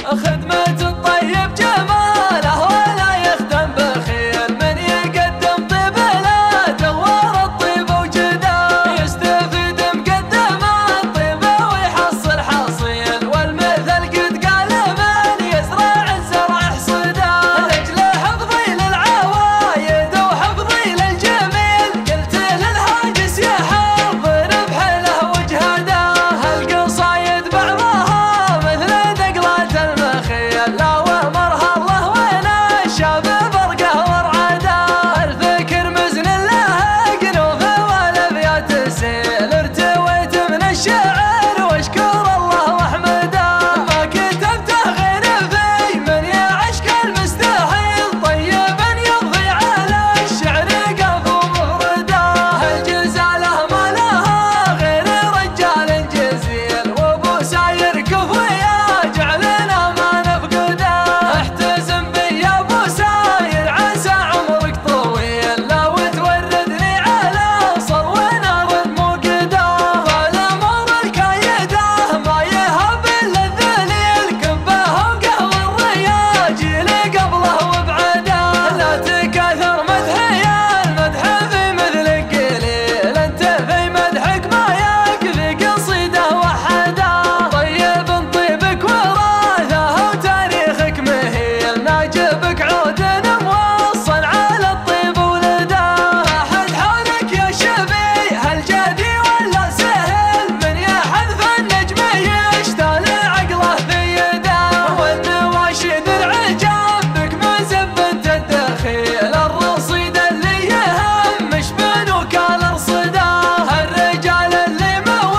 خدمة الطيب جماله ولا يخدم بخيل، من يقدم طيب لا دوار الطيب وجداه، يستفيد مقدم الطيب ويحصل حصيل، والمثل قد قال من يزرع الزرع حصده، لاجل حفظي للعوايد وحفظي للجميل، قلت للهاجس يا حاضر بحله وجهده، القصايد بعضها مثل دقلات المخيل، لا وامرها الله وين الشاب برقه ورعده، الفكر مزن له قلوب والابيات تسيل، ارتويت من الشعر واشكر الله واحمده، ما كتبته غير في من يعشق المستحيل، طيبا يضي على الشعر قلب ومفرده، الجزاله ما لها غير رجال جزيل، وابو ساير كفو يا جعلنا ما نفقده، احتزم بي يا ابو ساير عسى عمرك طويل، لو توردني على صلو نار موقده، فالامور الكايده ما يهب الا الذليل، كبه وقهوه الرياجيل قبله وبعده، لا تكاثر مدحي المدح في مثلك قليل، انت في مدحك ما يكفي قصيده وحده، طيب طيبك وراثه وتاريخك مهيل، ناجبك عود موصل على الطيب ولده، احد حولك يا شبي هل جدي ولا سهل، من يحذف النجم يشتال عقله في يده، والنواشد العجاب بك مزبنت الدخيل، الرصيد اللي يهمش بنوك الارصده، الرجال اللي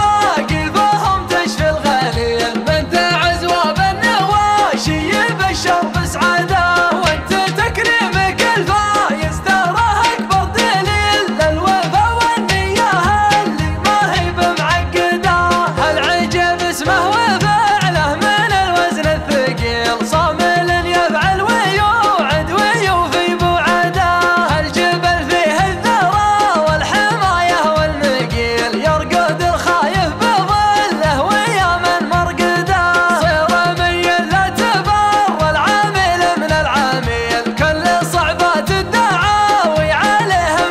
مواقفهم تشفي الغليل، من تعز وبالنواشي يبشر بسعاده، وانت تكريمك الفايز تراه اكبر دليل، للوفا والنيه اللي ما هي بمعقده، العجب اسمه وفعله من الوزن الثقيل، صامل يفعل ويوعد ويوفي بوعده، الجبل فيه الثرى والحمايه والنقيل، يرقد الخايف بظله ويا من مرقده، صير ميل لا تبر العامل من العامل، كل صعبات الدعاوي عليه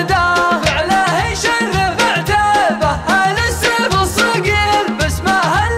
مسنده، فعله يشرف عتابه اهل السيف الصقيل، باسمه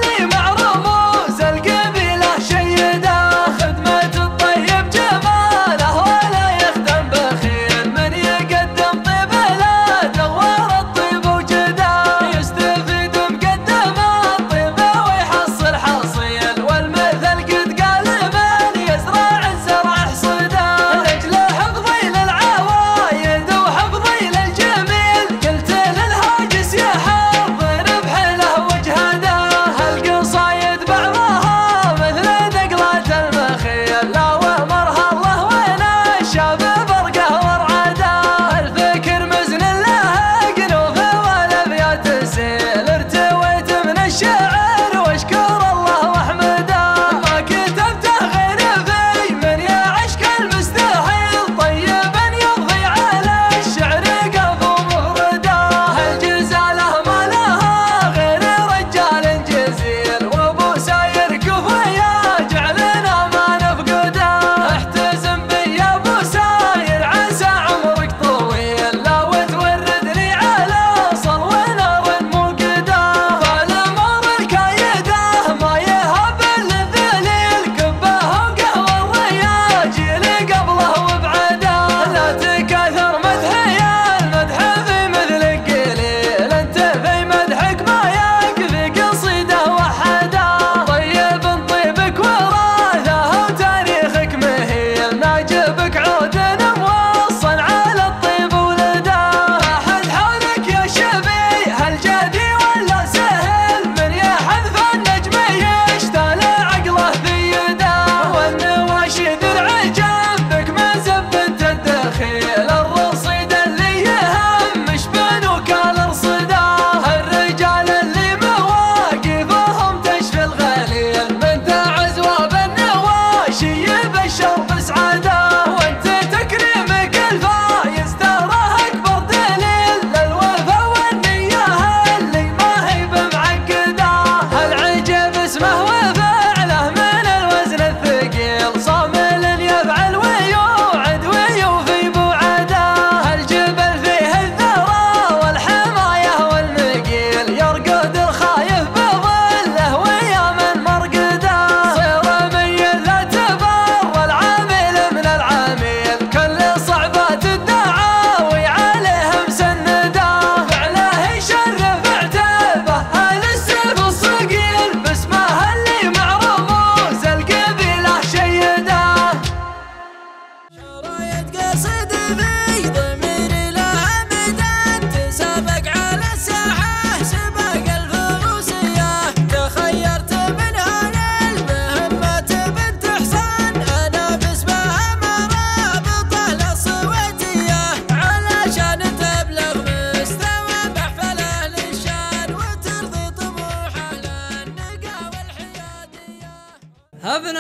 ابن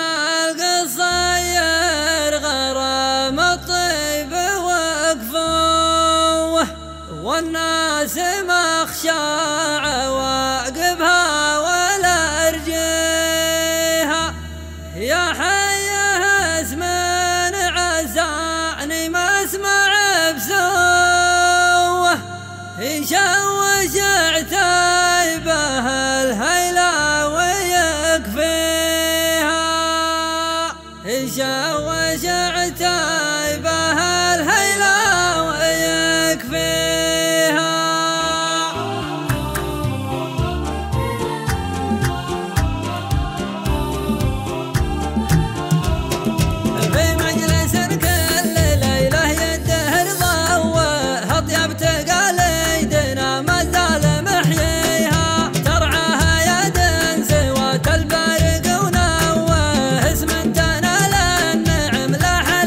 القصير غرام الطيب وقفوه والناس مخشى عواقبها ولا ارجيها يا حيه اسم عزاني ما اسمع بسوه يشوش عتيبه الهيلة ويكفيها يشوش عتيبه الهيلة ويكفيها في مجلس كل ليلة يدهر ضوه أطيب تقاليدنا ما زال محييها ترعاها يد سوات البرق ونوه اسم تنال النعم لحل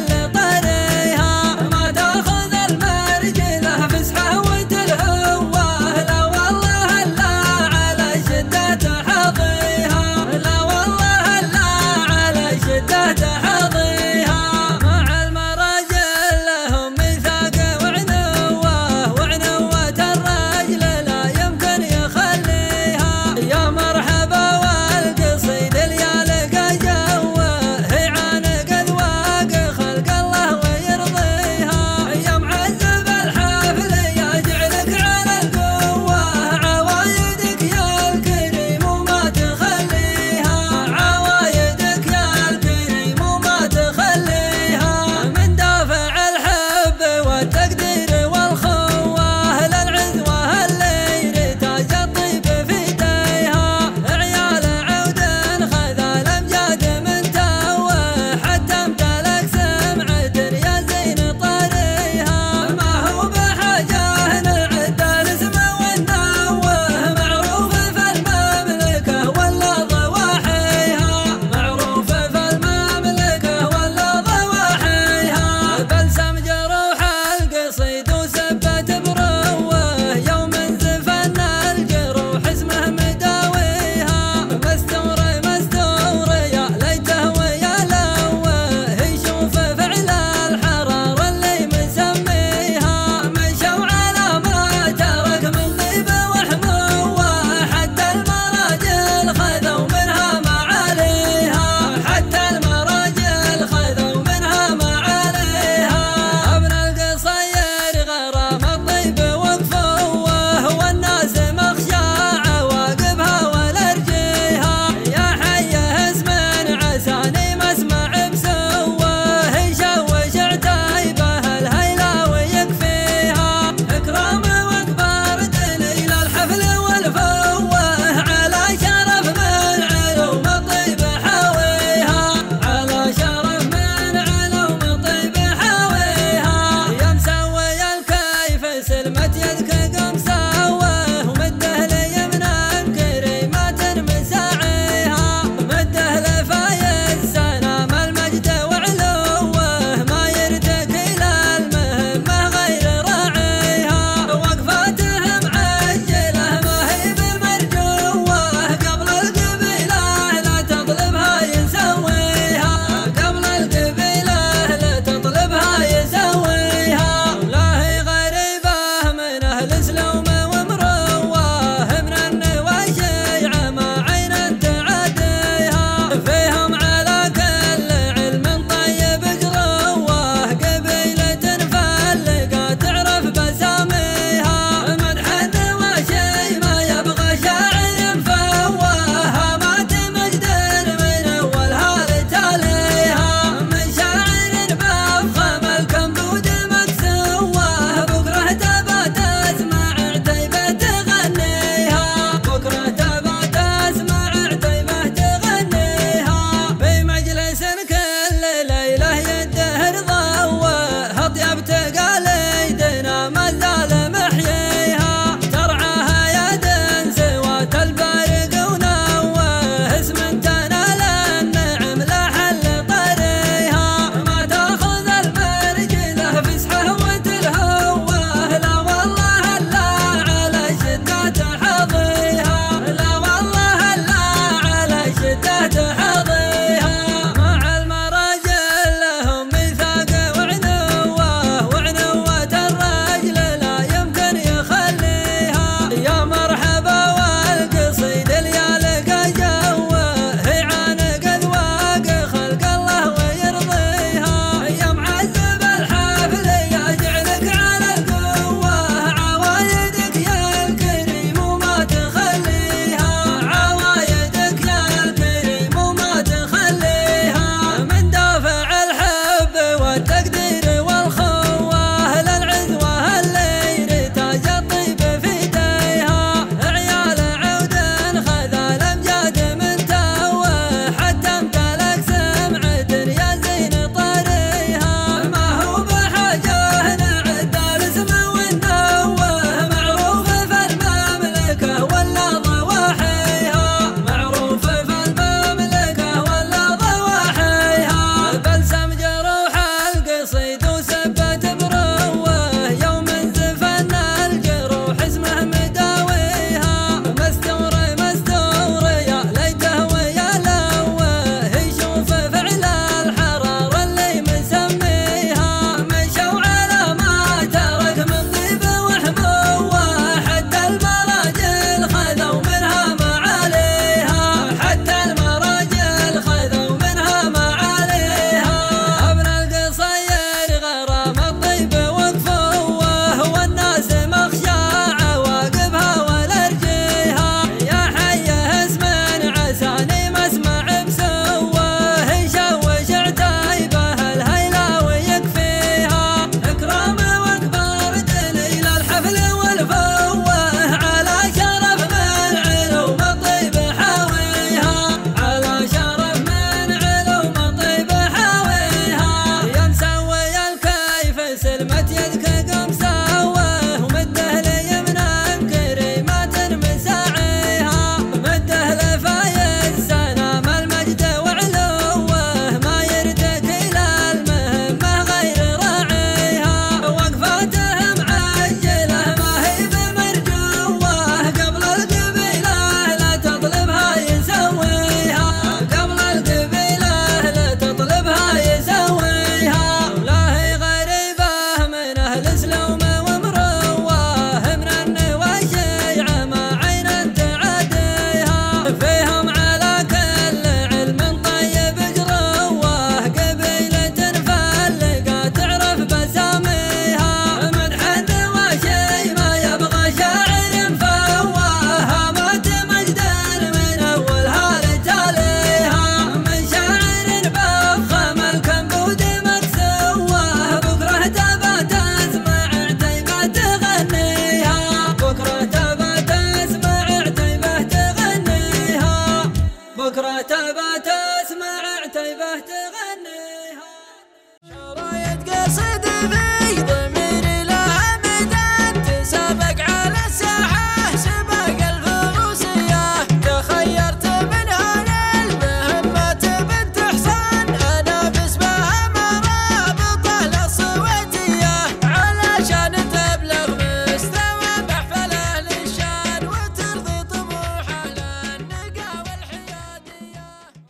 بكرة تبى تسمع عتيبه تغنيها. شرايط قصد في ضميري لها ميدان تسابق على الساحة سباق الفروسية. تخيرت منها للمهمة بنت حصان أنا باسمها مرابطة للصويتية علشان تبلغ مستوى بحفل أهل الشان وترضي طموحه للنقا والحيادية.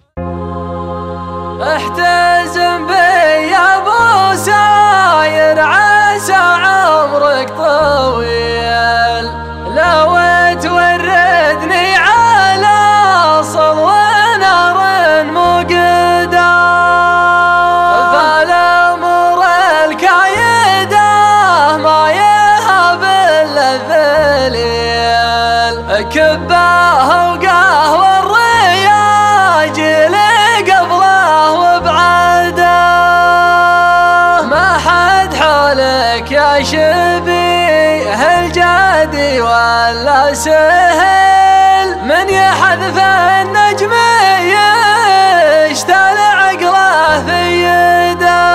احتزم بي يا ابو ساير عسى عمرك طويل لو توردني على صلو نار موقدا فالامر الكايده ما يهب الا الذليل كباه وقهوه الرياج لي قبله وبعده ما حد حولك يا شبيه الجادي ولا سهل من يحذف النجم يشتل عقله في يده.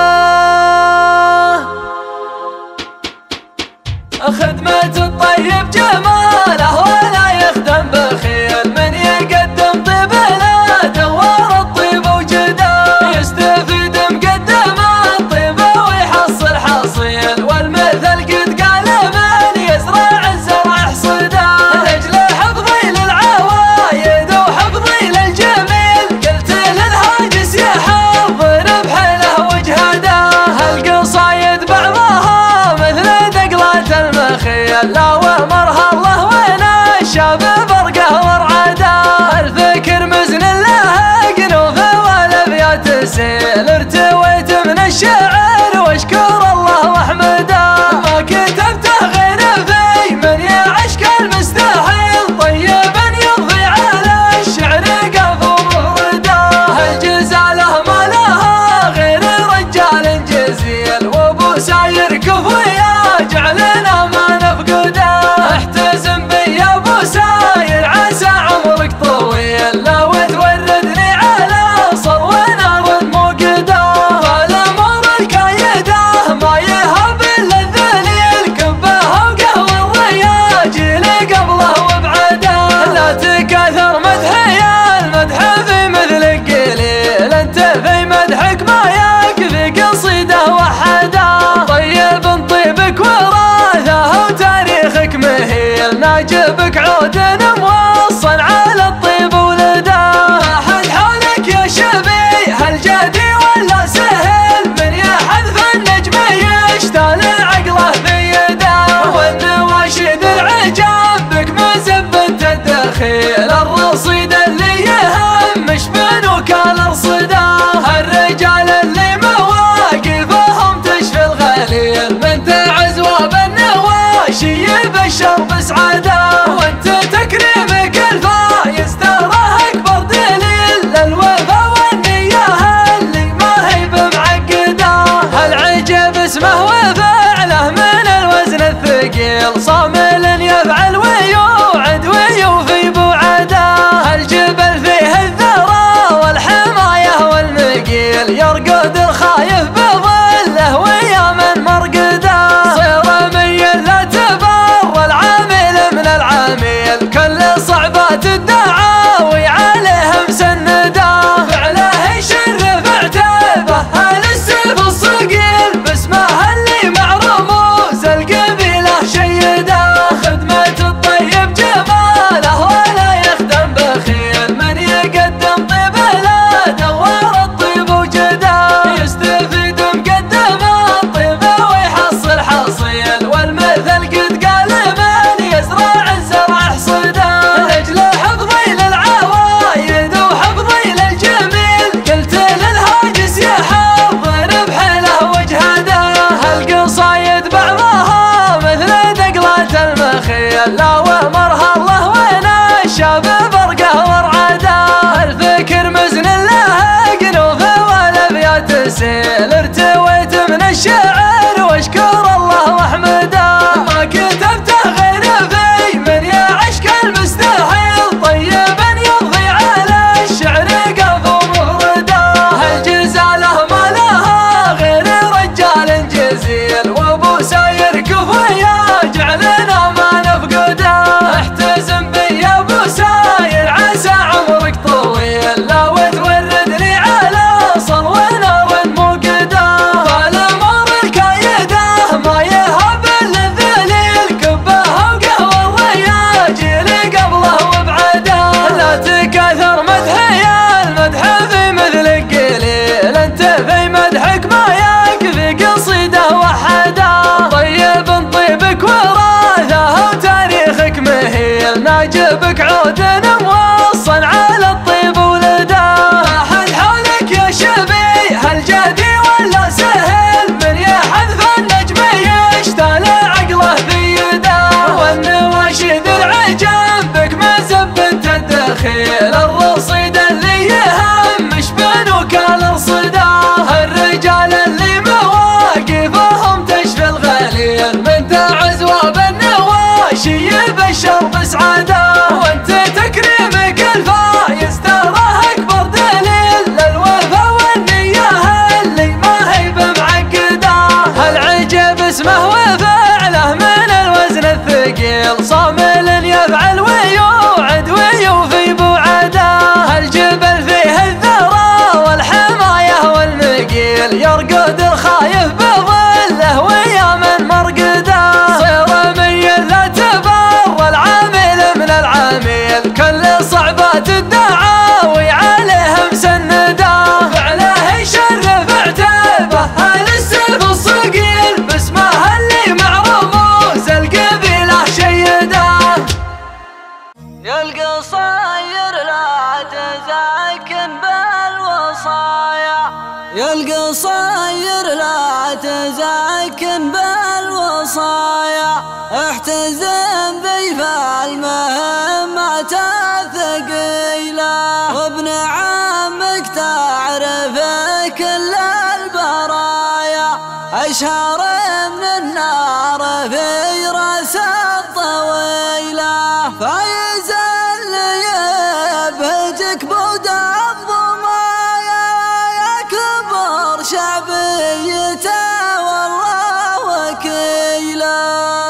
خدمة الطيب جماله ولا يخدم بخيل من يقدم طيب لا دوار الطيب وجده يستفيد مقدم الطيب ويحصل حصيل والمثل قد قال من يزرع الزرع حصده لاجل حفظي للعوايد وحفظي للجميل قلت للهاجس يحضر بحيله وجهده القصايد بعضها مثل دقلات المخيل لا وامرها الله وين الشاب برقه ورعده الفكر مزن له قنوف والابيات تسيل ارتويت من الشعر واشكر الله واحمده ما كتبته غير في من يعشق المستحيل طيبا يضفي على الشعر قلب ومفرده الجزاله ما لها غير رجال جزيل وابو ساير كفويا جعلنا ما نفقده. احتزم بي يا ابو ساير عسى عمرك طويل لو توردني على صلو نار موقده فالامر الكايده ما يهب الا الذليل كبها وقهوه الرياج لي قبله وبعده لا تكاثر مدحي المدح في مثلك قليل انت في مدحك ما يكفي قصيده وحده طيب طيبك وراثه وتاريخك مهيل ناجبك عود موصل على الطيب ولده ما حد حولك يا شبيه الجدي ولا سهل من يحذف النجم يشتال عقله في يده والنواشد العجاب بك مزبنت الدخيل الرصيد اللي يهمش بنوك الارصده الرجال اللي مواقفهم تشفي الغليل من تعز وبالنواشي يبشر بسعاده وانت تكريمك الفايز تراه اكبر دليل للوفا والنيه اللي ما هي بمعقده العجب اسمه وفعله من الوزن الثقيل صامل يفعل ويوعد ويوفي بوعده الجبل فيه الذرى والحمايه والمقيل يرقد الخايف بظله ويا من مرقده صير ميل لا تبر العامل من العامل كل صعبات الدعاوي عليهم سنده فعله يشرف اعتابه اهل السيف الصقيل باسمه اللي مع رموز القبيله شيده خدمة الطيب جماله ولا يخدم بخيل من يقدم طيب لا دوار الطيب وجده يستفيد مقدم الطيب ويحصل حصيل والمثل قد قال من يزرع الزرع حصده لاجل حفظي للعوايد بخيل الرصيد اللي يهمش بنوك الارصدة، الرجال اللي مواقفهم تشفي الغليل من تعز وبالنواشي يبشر بسعادة، وانت تكريمك الفايز تراه اكبر دليل للوفا والنية اللي ما هي بمعقدة. العجب اسمه وفعله من الوزن الثقيل، صامل يفعل ويوعد ويوفي بوعده، الجبل فيه الثرى والحماية والمقيل، يرقد الخايف بظله ويا من مرقده، صير ميل لا تبر العامل من العامل، كل صعبات الدعاوي عليه مسنده، فعله يشرف اعتابه اهل السيف الصقيل، باسمه اللي مع رموز القبيله شيده. يا القصاير لا تزاكن بالوصايا، يا القصاير لا تزاكن بالوصايا، احتزم ضيف المهمات الثقيلة، وابن عمك تعرف كل البرايا، اشهر من النار في راس الطويلة، فايز اللي يبهجك بود الضمايا، يا كبر شعبيته والله وكيله.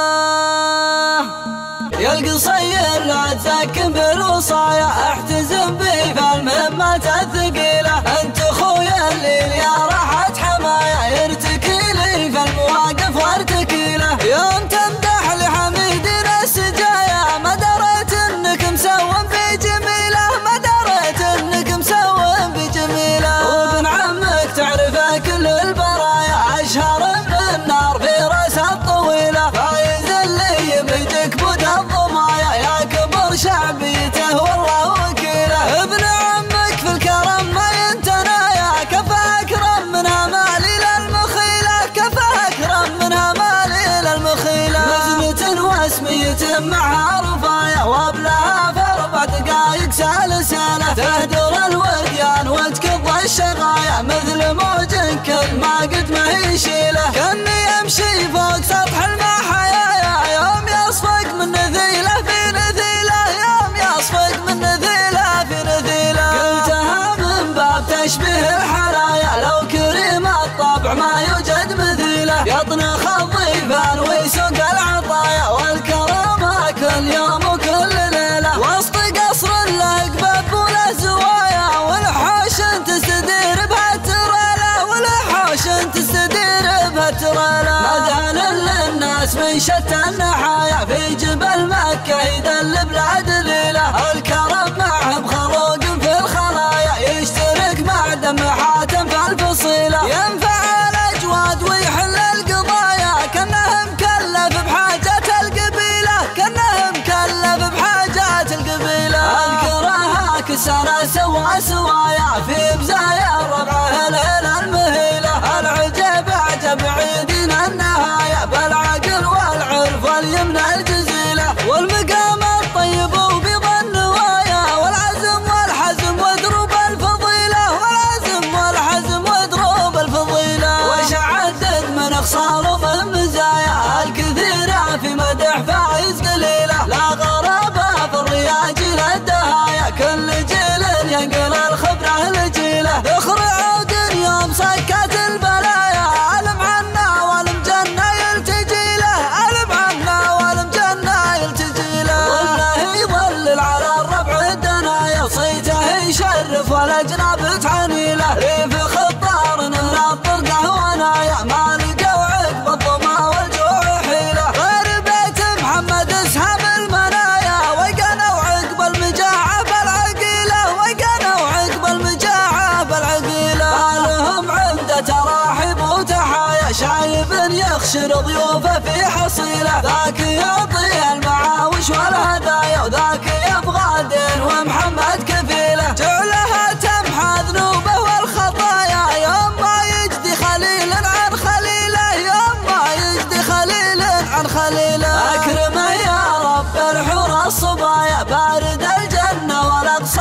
يا القصير لا تسكن بالوصايا، احتزم بي فالمهمات الثقيلة، انت خويا الليل يا راحة حمايا، يرتكي لي فالمواقف وارتكيله، يوم تمدح لحميدنا السجايا، ما دريت انك مسوم بجميله، ما دريت انك مسوم بجميله، وابن عمك تعرفه كل البرايا، اشهر من النار في راس الطويله، فايز اللي يبهجك بود الضمايا، يا كبر شعبيته والله وكيله، ابن عمك في الكرم ما ينتنايا، كفى اكرم منها مالي للمخيله، كفى اكرم منها مالي للمخيله، نجمة واسمية معها رفايا، وابلها في 4 دقايق سلسله، تهدر الوديان وتكض الشغايا، مثل موج كل ما قد ما يشيله، كاني يمشي فوق سطح المحيايا، يوم يصفق من نذيله في نذيله، يوم يصفق من نذيله في نذيله، قلتها من باب تشبيه الحرايا، لو كريم الطبع ما يوجد مثيله، يطنخ الضيفان ويسوق العطايا، والكرامة كل يوم وكل ليله، وسط قصر له قباب وله زوايا، والحوش تستدير بها التريله، والحوش تستدير بها التريله، مدان للناس من شتى النحايا، في جبل مكة يدل بلاد ليله، الكرم معه بخروق في الخلايا، يشترك مع دم حاتم في الفصيله، ينفع الاجواد ويحل القضايا، كانه مكلف بحاجات القبيله، كانه مكلف بحاجات القبيله، اذكرها كسر سوى سوايا، في بزايا ربعه الليله المهيله، العجب اعجب عيدنا النهايا، بالعقل والعرف واليمنى الجزيله، والمقام الطيب وبيض النوايا، والعزم والحزم ودروب الفضيله، والعزم والحزم ودروب الفضيله، وش عدد من اخصار ومن مزايا، الكثيره في مدح فايز قليله، لا غرابه في الرياجيل الدهايا، كل جيل ينقل الخبره لجيله، ذخر عود يوم سكت البلايا، علم عنا والمجنه يلتجي له، علم عنا والمجنه يلتجي له، والله يظلل على الربع الدنايا، صيته يشرف والاجناب تعني له، ريف خطار نهر الطرقه ونايا، ما لقوا عقب الظما والجوع حيله، غير بيت محمد اسهام المنايا، وقنوا عقب المجاعه بالعقيله، وقنوا عقب المجاعه بالعقيله، لهم عمده تراحب وتحايا، شايب يخشر ضيوفه في حصيله، ذاك يعطي المعاوش والهدايا، وذاك يبغى دين ومحمد كفيله، جعلها تمحى ذنوبه والخطايا، يوم ما يجدي خليل عن خليله، يوم ما يجدي خليل عن خليله، اكرمه يا رب الحور الصبايا، بارد الجنه والاقصى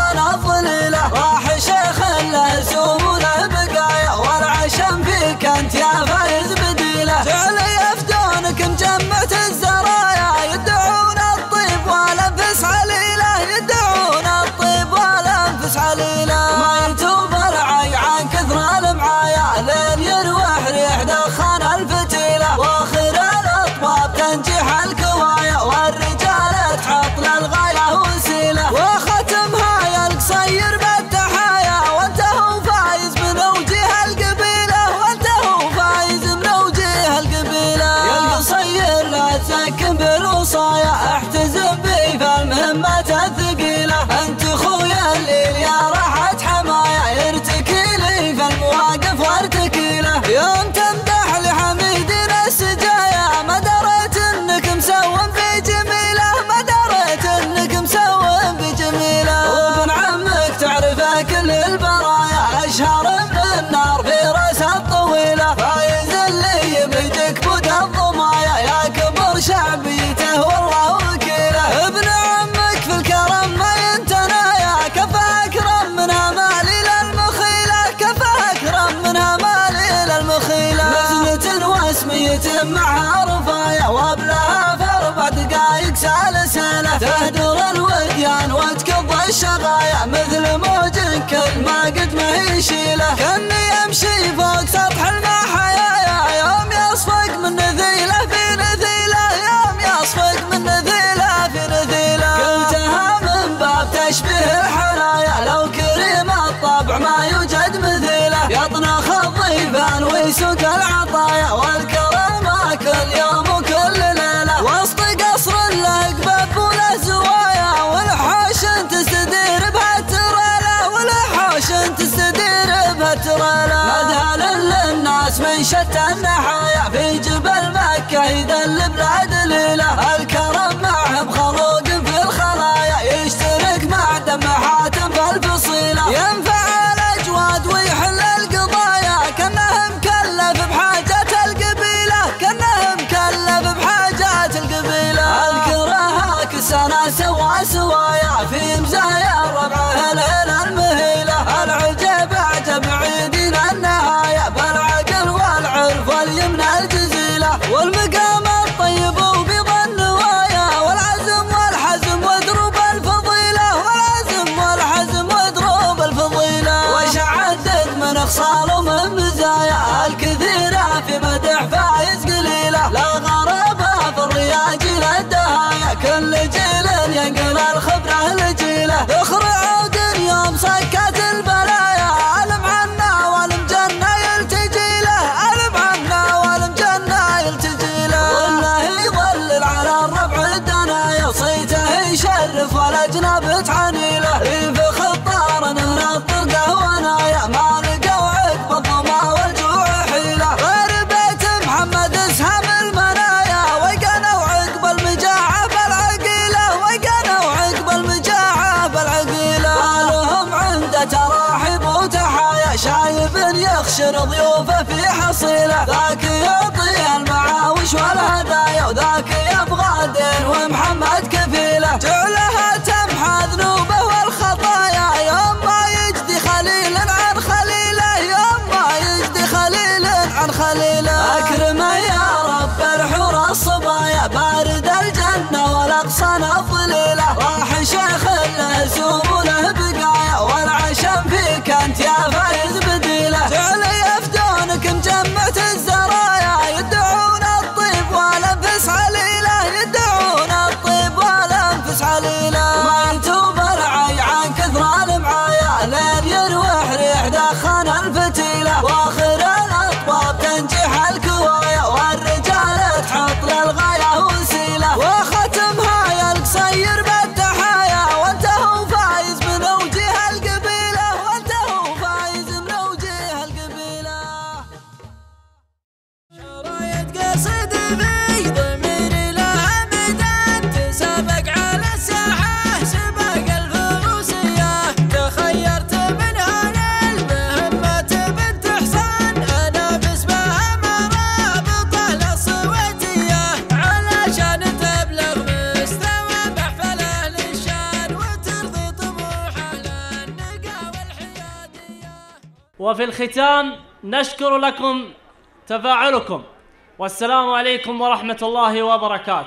قد ما يشيله، كأني أمشي فوق سطح المحيا يوم يصفق من نذيله في نذيله، يوم يصفق من نذيله في نذيله. قلتها من باب تشبيه الحنايا، لو كريم الطبع ما يوجد مثيله، يطنخ الضيفان ويسوق العطايا، والكرم كل يوم وكل ليله. وسط قصر له قبب وله زوايا، والحوش تستدير بها التريله، والحوش تستدير بها التريله. مذهل للناس من شتى النحايا، في جبل مكة يدل بلاد ليله. الكرم معه بخلوق في الخلايا، يشترك مع دم حاتم في الفصيله. ينفع الاجواد ويحل القضايا، كانه مكلف بحاجات القبيله، كانه مكلف بحاجات القبيله. الكره كسنا سوا سوايا، في مزايا ربعه ليله المهيله. العجب عجب عيدين النهايا، بالعقل والعرف واليمنى الجزيله. والمقام الطيب وبيض النوايا، والعزم والحزم ودروب الفضيله، والعزم والحزم ودروب الفضيله. وش عدد من خصال ومن مزايا، الكثيره في مدح فايز قليله. لا غرابه في الرياجيل الدهايا، كل جيل ينقل الخبره لجيله. ذخر عود يوم سكت البلايا، علم عنا والمجنه يلتجي له، علم عنا والمجنه يلتجي له. والله يظلل على الربع الدنايا، وصيته يشرف والاجناب تعني له. ريف خطار من الطرقه ونايا، ما لقوا عقب الظما والجوع حيله. غير بيت محمد اسهم المنايا، وقنوا عقب المجاعه بالعقيله، وقنوا عقب المجاعه بالعقيله. لهم عنده تراحب وتحايا، شايب يخشر ضيوفه في حصيله. ذاك يعطي المعاوش والهدايا، وذاك يبغى دين ومحمد كفيله. جعلها تمحى ذنوبه والخطايا، يوم ما يجدي خليل عن خليله، يوم ما يجدي خليل عن خليله. أكرمه يا رب الحور الصبايا، بارد الجنة والأغصان الظليلة. راح شيخ له سوم وله بقايا، والعشم فيك أنت يا فايز بديله. جعل يفدونك مجمعة الزرايا، يدعون الطيب والأنفس عليله، يدعون الطيب والأنفس عليله. ما يتوب العي عن كثر المعايا، لين يروح ريح دخان الفتيلة. واخر الأطباب تنجح الكوايا، والرجال تحط للغاية وسيلة. وختمها يا القصير بالتحايا، وانت هو فايز من وجه القبيلة، وانت هو فايز من وجه القبيلة. شرايط قصد في ضميري لها ميدان، تسابق على الساحة سباق الفروسية. تخيرت منها المهمة بنت حسن، أنا باسمها مرابطة للصويتية، علشان تبلغ مستوى محفل أهل الشان، وترضي طموح أهل النقا والحيادية. وفي الختام نشكر لكم تفاعلكم، والسلام عليكم ورحمة الله وبركاته.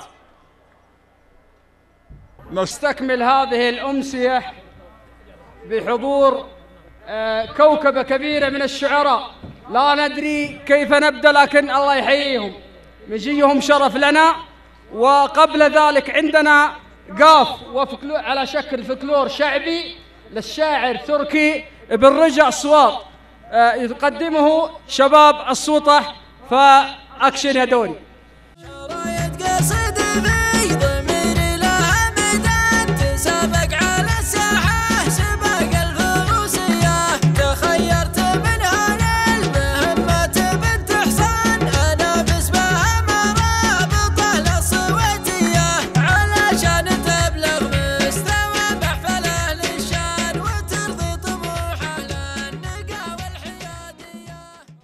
نستكمل هذه الأمسية بحضور كوكبة كبيرة من الشعراء، لا ندري كيف نبدأ لكن الله يحييهم، مجيهم شرف لنا. وقبل ذلك عندنا قاف على شكل فلكلور شعبي للشاعر تركي ابن رجع صواب، يقدمه شباب السوطة، فأكشن يا دوري. شرايط قصد في ضميري لها ميدان، تسابق على الساحة سباق الفروسية. تخيرت منها المهمة بنت حسن، أنا باسمها مرابطة للصويتية، علشان تبلغ مستوى محفل أهل الشان، وترضي طموح أهل النقا والحيادية.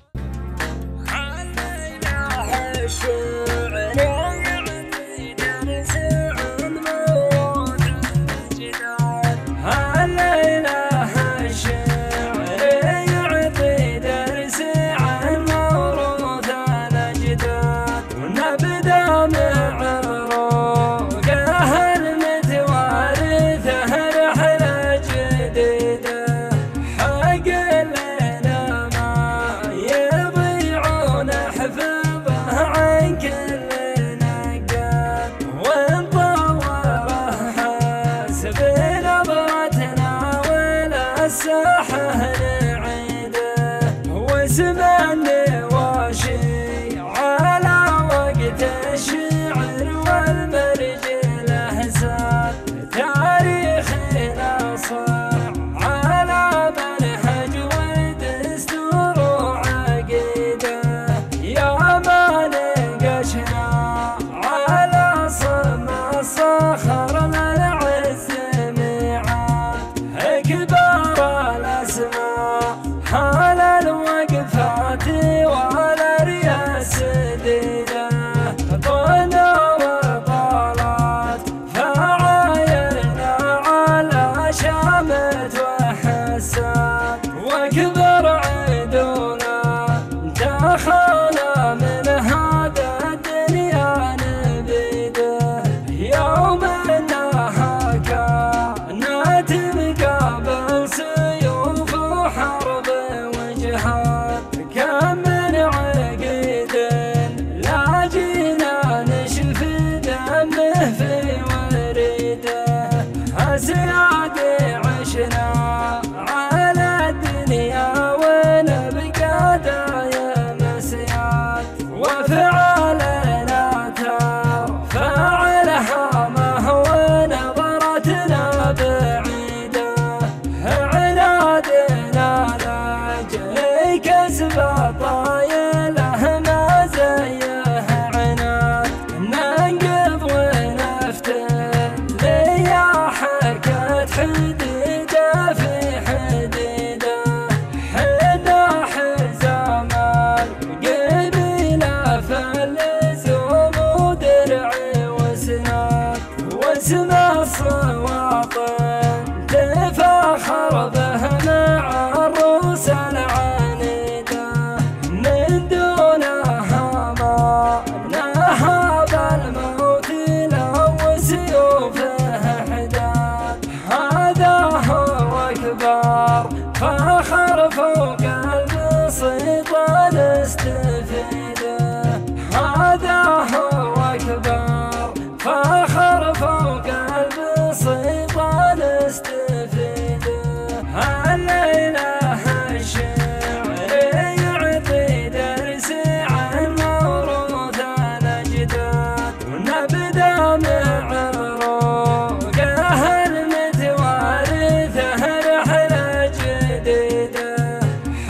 علينا الشعر يعطي درس عن موروث الأجداد، علينا الشعر يعطي درس عن موروث الأجداد، ونبدأ مع روقه المتوارثه رحلة جديدة. حق صباحه نعيده واسمع النواشي على وقت الشعر والمرجله ساد تاريخنا صار على منهج ودستور وعقيده يا ما نقشنا على صم الصخر للعز ميعاد كبار الاسماء حال الوقفات والرياس ديده طنا وطالات فعايرنا على شامت وحسات وكبر عيدنا انتخانا من هذا الدنيا نبيده يوم انها كانت مقابل سيوف وحرب وجهاد كم من عقيد لا جينا نشف دمه في وريده اسيادي عشنا على الدنيا ونبقى دايم سياد وفعلنا ترفع الهامه ونظرتنا بعيده عنادنا لاجل كسب طايله ما زيه عناد ننقض ونفتن ليا حركه حديده في حديده حنا حزام القبيله فاللزوم ودرعي وسناد واسمع الصواطن تفاخر به مع الروس العنيده من دونها ما نهب الموت لو سيوفه حداد هذا هو كبار فخر فوق البسيط نستفيده هذا هو كبار فخر فوق البسيط نستفيده الليله الشعر يعطي درس عن موروث الاجداد ونبدا مع عروقه المتوارثه رحله جديده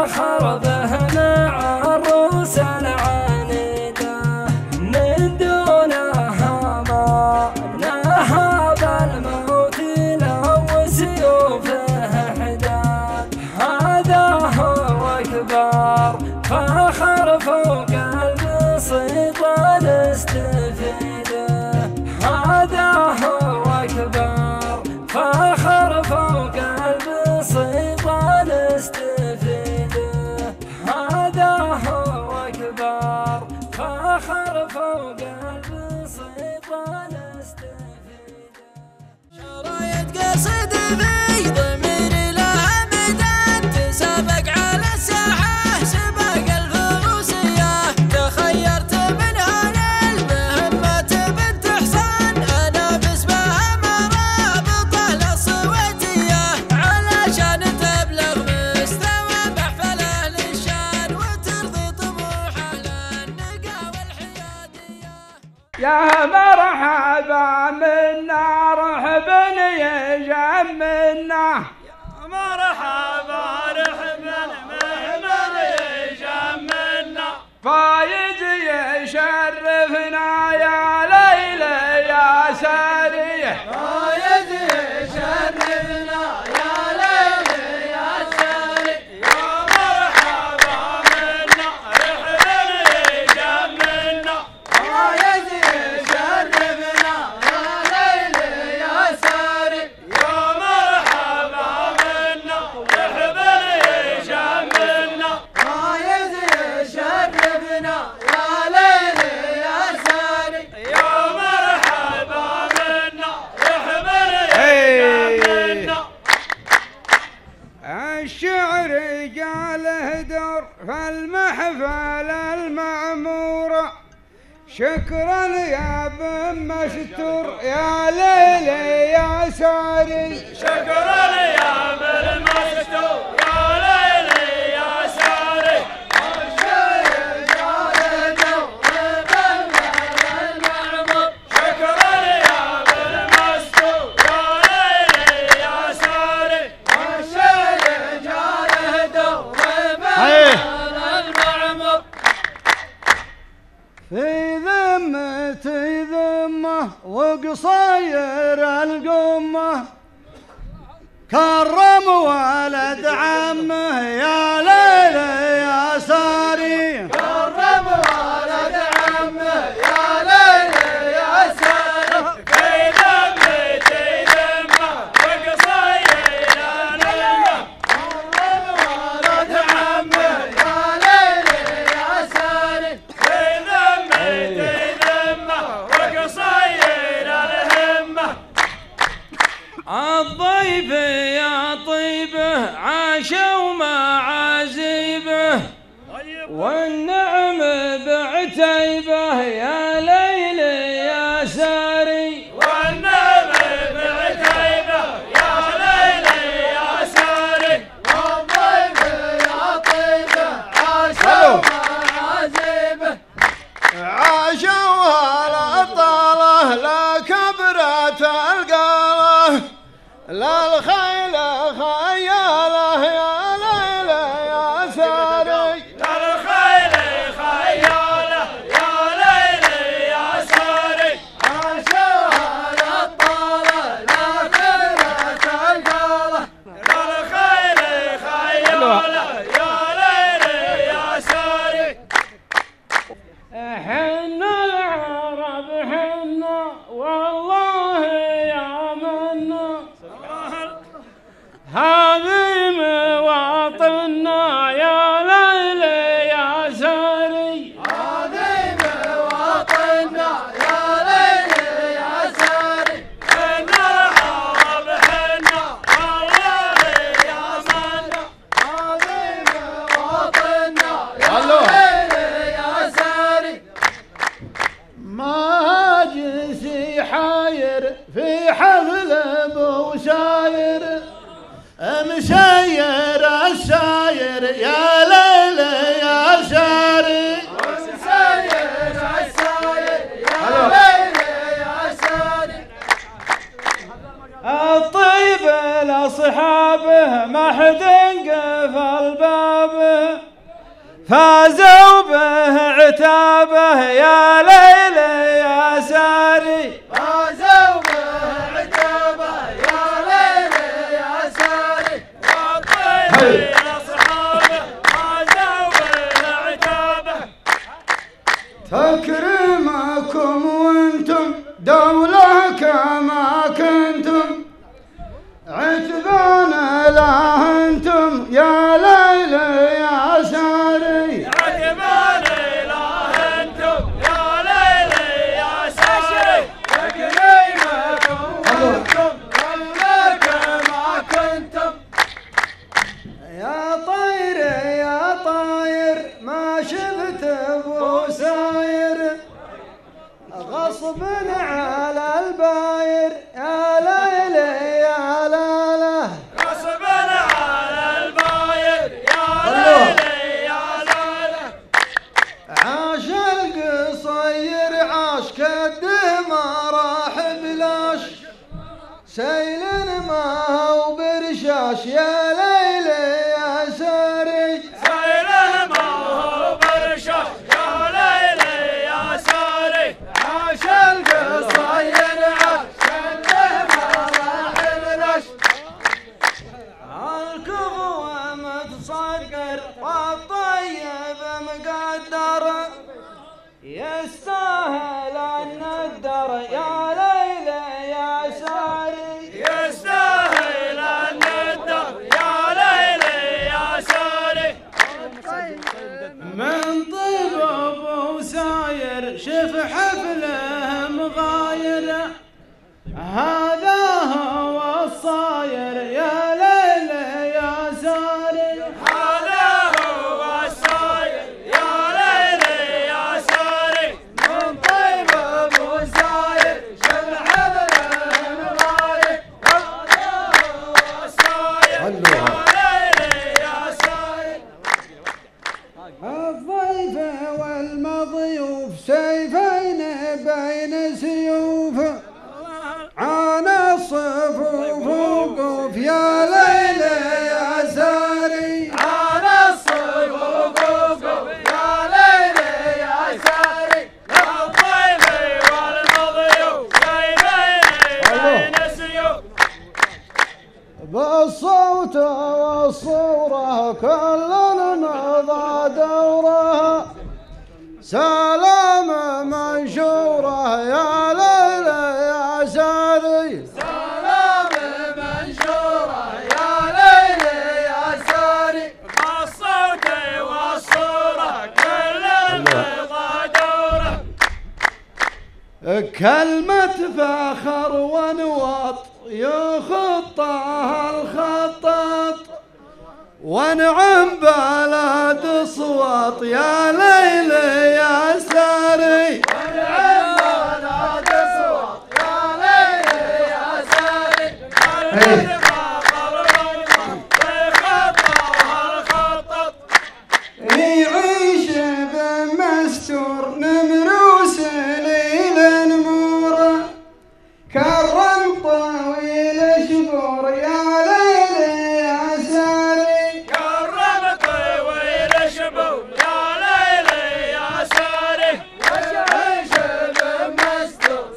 فاخر به مع الروس العنيدة من دونها ما نهب الموت لو سيوفه حداد هذا هو كبار فاخر فوق البسيط الاستفيدة هذا هو كبار فاخر فوق البسيط الاستفيدة هذا هو كبار فاخر فوق البسيط الاستفيدة شرايط قصد في ضميري لها ميدان تسابق على الساحة سباق الفروسية تخيرت منها للمهمة بنت حسان أنا باسمها مرابط الصويتية علشان تبلغ مستوى بحفل أهل الشان وترضي طموح النقا والحيادية. يا مرحبا منا رحبا يجمنا مرحبا رحبا مهمل يجمنا فايز يشرفنا يا ليلى يا سارية فايز يشرفنا يا ليلى يا سارية يا مرحبا منا رحبا يجمنا فايز يشرفنا يا ليلى يا ساري يا مرحبا منا رحبا يجمنا فايز يشرفنا يا ليلى يا ساري يا مرحبا منا رحبا يجمنا. الشعر جاله دور في المحفل المعمورة شكرا يا بن مستور يا ليلى يا ساري شكرا يا بن مستور يا ليلى يا ساري الشعر جاله دور في المحفل المعمور شكرا يا بن مستور يا ليلى يا ساري الشعر جاله دور في المحفل المعمور في ذمتي ذمه وقصير القمه كرم ولد عمه يا ليلى يا ساري كرم ولد عمه يا ليلى يا ساري في ذمتي ذمه وقصير القمه كرم ولد عمه يا ليلى يا ساري في ذمتي ذمه وقصير الهمه الضيف يا طيبه عاشوا معازيبه والنعم بعتيبه يا ليلى يا ساري والنعم بعتيبه يا ليلى يا ساري والضيف يا طيبه عاشوا معازيبه عاشوا الأبطاله لا كبرت القاله لا الخيل خياله يا ليلى يا ساري لا الخيل خياله يا ليلى يا ساري عاشوا الأبطاله لا كبرت القاله لا الخيل خياله يا ليلى يا ساري حنا العرب حنا والله يا منا هذه مواطننا يا ليلى يا ساري هذه مواطننا يا ليلى يا ساري حنا العرب حنا والله يا منا هذه مواطننا يا ليلى يا ساري ما جنسي حاير في حفل ابو ساير مشير الساير يا ليلى يا ساري مسير الساير يا ليلى يا ساري الطيب لاصحابه ما حد قفل بابه فازوا به عتابه يا ليل يا ساري فازوا به عتابه يا ليل يا ساري والطيب أصحابه فازوا به عتابه تكريمكم وانتم دولة كما كنتم عتبانا لا انتم يا ليل يا ساري عتبانا لا انتم يا ليل يا ساري تكريمكم وانتم دولة كما كنتم يا طير يا طاير ما شفت ابو ساير غصب على الباير يا ليل يا لاله غصب على الباير يا ليل يا لاله عاش القصير عاش كده ما راح بلاش سيل ما هو برشاش يا ليل يا ساري سيل ما هو برشاش يا ليل يا ساري عاش القصير عاش كده ما راح بلاش الكفو متصقر والطيب مقدر يستاهل الندر يا ليل يا ساري يستاهل الندر يا ليل يا ساري من طيب ابو ساير شف حفله مغاير هذا هو الصاير يا ليل يا ساري هذا هو الصاير يا ليل يا ساري من طيب ابو ساير شف حفله مغاير هذا هو الصاير يا ليل يا ساري الضيف والمضيوف سيفين بين سيوف عانى الصفوف وقوف يا ليل يا ساري عانى الصفوف وقوف يا ليل يا ساري الضيف والمضيوف سيفين بين سيوف بالصوت والصورة كل مضى دوره سلام منشوره يا ليل يا ساري سلام منشوره يا ليل يا ساري الصوت والصورة كل مضى دوره كلمة فخر ونواط يخطها الخطاط ونعم بلد صوت يا ليل يا ساري ونعم بلد صوت يا ليل يا ساري فخر ونواط يخطها الخطاط يعيش بمستور نمروس ليل نمور كرم طويل شبور يا ليل يا ساري كرم طويل شبور يا ليل يا ساري ويعيش بمستور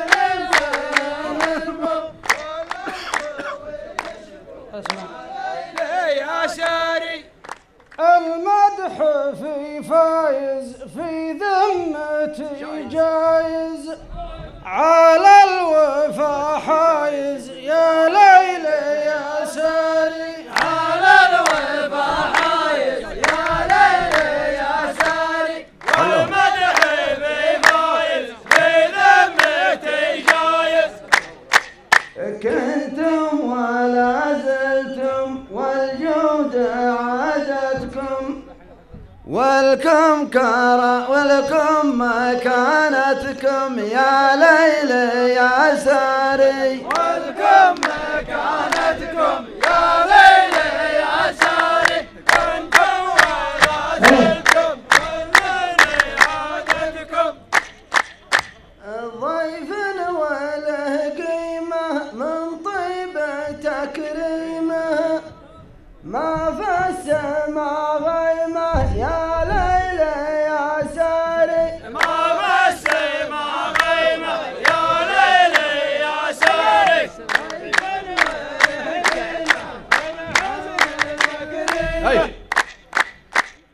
يا ساري المدح في فايز في ذمتي جايز على الوفا حايز يا ليل يا ساري على الوفا حايز يا ليل يا ساري والمدح في فايز في ذمتي جايز كنتم ولا زلتم والجود عادتكم ولكم مكانتكم يا ليل يا ساري ولكم مكانتكم يا ليل يا ساري كنتم ولا زلتم والجود عادتكم ضيف وله قيمة من طيب تكريمه ما في السما غيمة يا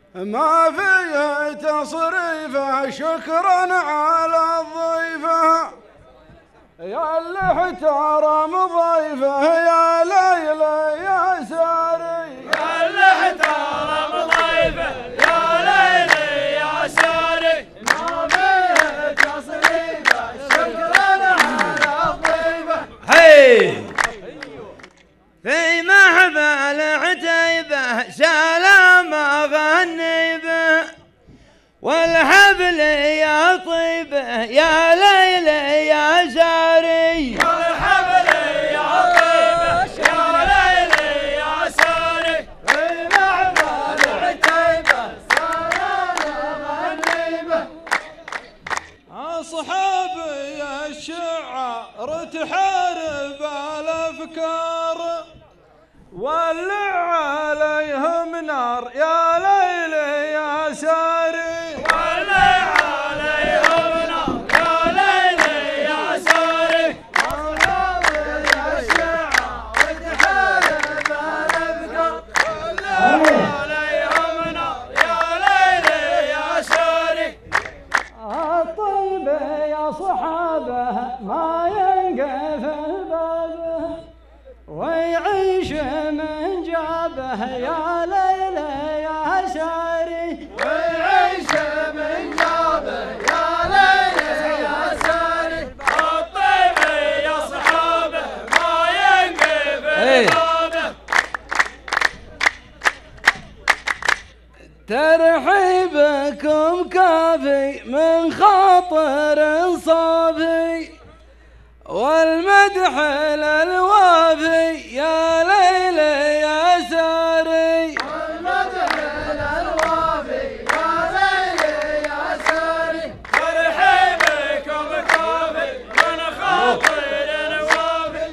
ما فيه تصريفه شكرا على الضيفة يا اللي احترم ضيفه يا ليلى يا ساري يا اللي احترم ضيفه يا ليلى يا ساري ما فيه تصريفه شكرا على الضيفة. في محفل عتيبه سلام اغني به والحبل يا طيبه يا ليلى يا ساري والحبل يا طيبه يا ليلى يا ساري في محفل عتيبه سلام اغني به. اصحابي الشعر تحارب الافكار ولع عليهم نار يا ليلى يا ساري ولع عليهم نار يا ليلى يا ساري اصحابي الشعر تحارب الافكار ولع عليهم نار يا ليلى يا ساري. الطيبة يا صحابه ما ينقفل بابه ويعيش من جابه يا ليلى يا ساري ويعيش من جابه يا ليلى يا ساري. الطيبة يا صحابه ما ينقفل بابه. ترحيبكم كافي من خاطر صافي والمدح للوافي يا ليلى يا ساري والمدح للوافي يا ليلى يا ساري. ترحيبكم كافي من خاطر وافي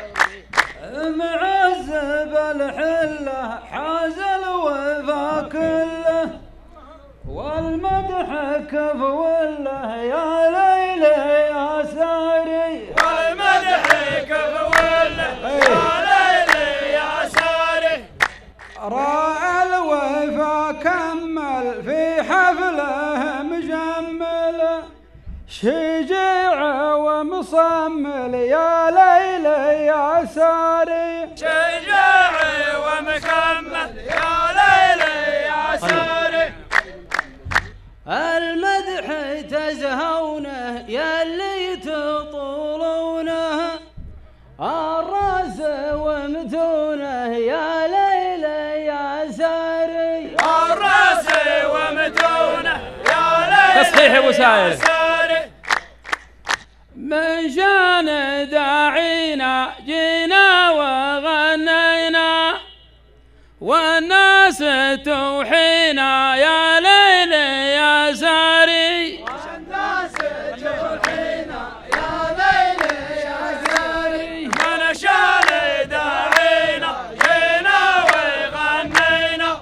معذب الحله حاز الوفا كله والمدح كفوله يا ليلى يا ساري والمدح كفوله يا ليلى يا ساري. راى الوفا كمل في حفله مجمل شجاع ومصمل يا ليلى يا ساري شجاع ومكمل يا ليلى يا ساري. المدح تزهونه يا اللي تطولونه الراس ومتونه يا ليلى يا ساري الراس ومتونه يا ليلى تصحيح ابو ساير. من شان داعينا جينا وغنينا والناس توحينا يا ليلى يا ساري والناس توحينا يا ليلى يا ساري. من شان داعينا جينا وغنينا.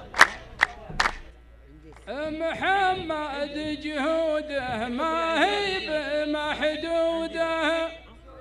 محمد جهوده ما هي بمحدوده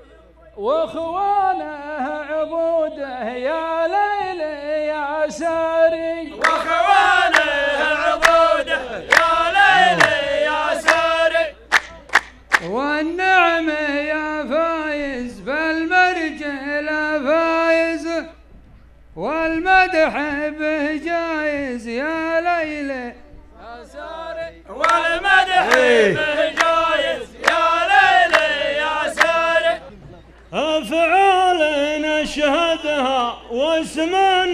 واخوانه عبوده يا ليلى يا ساري واخوانه عبوده يا ليلى يا ساري. والنعمه يا فايز بالمرجل فايز والمدح به جايز يا ليلى يا ساري والمدح به جايز يا ليلى يا ساري. أفعال نشهدها واسم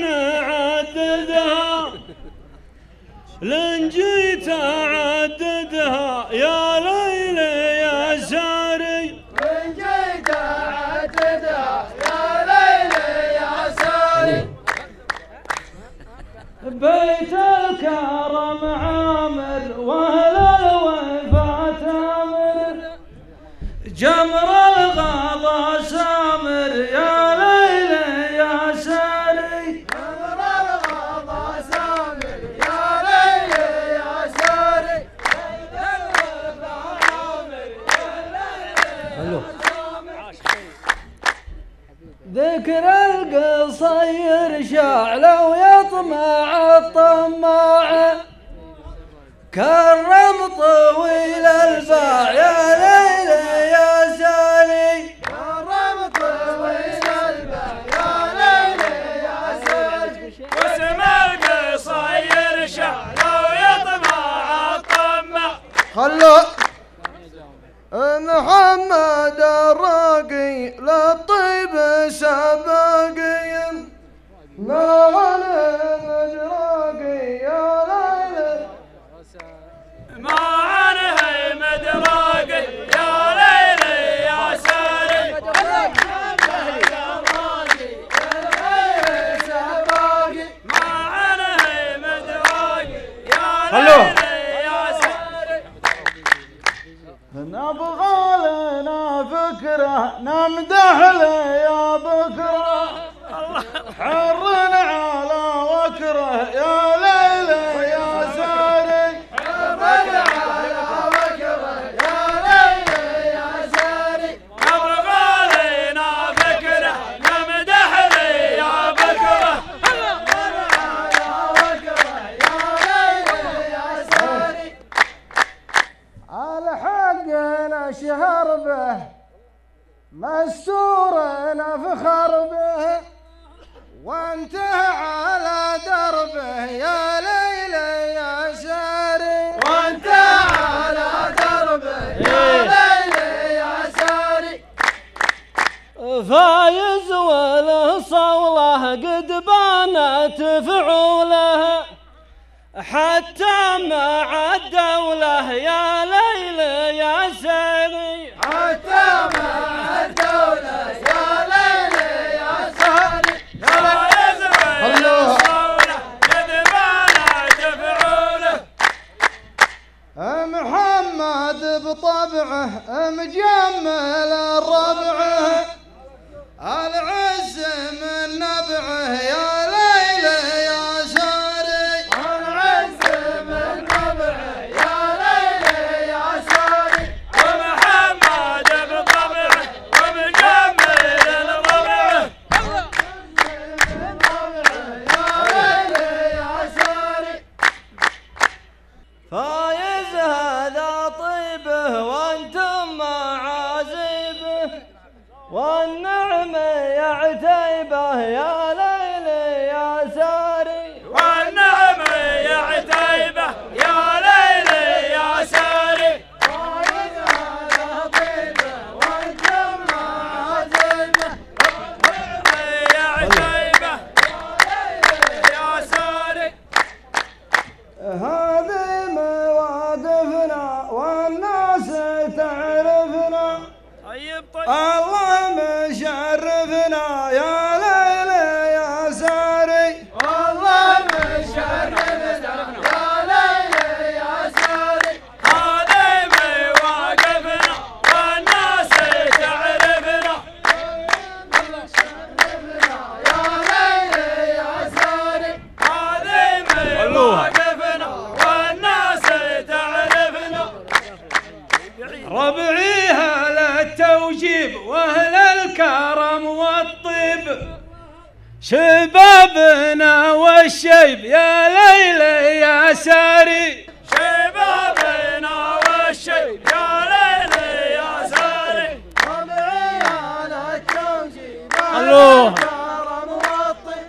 نعددها لن جيت أعددها يا ليلى يا ساري لن جيت أعددها يا ليلى يا ساري. بيت الكرم عامر واهل الوفا تامر جمر الغضا سامر يا ليلى يا ساري جمر الغضا سامر يا ليلى يا ساري. بيت الوفا عامر يا ليلى يا ساري. ذكر القصير شعله ويطمع الطماع كرم طويل الباع يا ليلى يا ساري كرم طويل الباع يا ليلى يا ساري واسم القصير شعله ويطمع الطمع خلوا محمد الراقي للطيب سباقي ما عليه مدراقي يا ليلى ما عنه مدراقي يا ليلى يا ساري ما عنه مدراقي يا ليلى يا ساري نبغى لنا فكرة نمدح له يا بكرة حرنا على وكره يا ليلى يا ساري حرنا على وكره يا ليلى يا ساري نبغى لنا فكرة نمدح له يا بكرة حرنا على وكره يا ليلى يا ساري على حقنا شهر به مستورنا فخر به وانتهى على دربه يا ليلى يا ساري وانتهى على دربه يا ليلى يا ساري فايز وله صوله قد بانت فعوله حتى مع الدولة يا ليلى يا ساري حتى مع الدولة يا ليلى يا ساري فايز وله صوله قد بانت فعوله محمد بطبعه مجمل الربعه العز من نبعه يا ليلى يا ساري العز من نبعه يا ليلى يا ساري ومحمد بطبعه ومجمل الربعه يا ليلى يا ساري فايز هذا طيبه وانتم معازيبه والنعم يعتيبه يا ليلى يا ساري والنعم يعتيبه يا ليلى يا ساري فايز هذا طيبه وانتم معازيبه يعتيبه يا ساري هذه مواقفنا والناس تعرفنا طيب طيب الله مشرفنا يا ليلى يا ساري والله مشرفنا يا ليلى يا ساري هذه مواقفنا والناس تعرفنا يا ليلى يا ساري هذه مواقفنا والناس تعرفنا ربعيها للتوجيب واهل الكرم والطيب شبابنا والشيب يا ليلى يا ساري شبابنا والشيب يا ليلى يا ساري ربعي على التوجيه الله. الكرم والطيب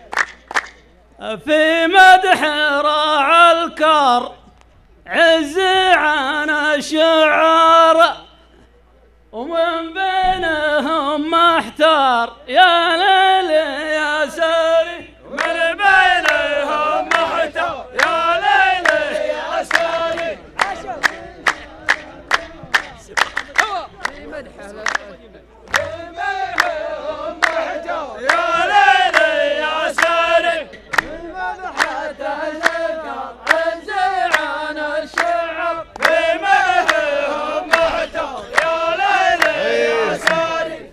في مدح راعى الكار عز عن الشعار ومن بينهم محتار يا ليلى يا ساري من بينهم محتار يا ليلى يا ساري يا ليلى يا ساري عز عن الشعب بمدحهم محتار يا ليلى يا ساري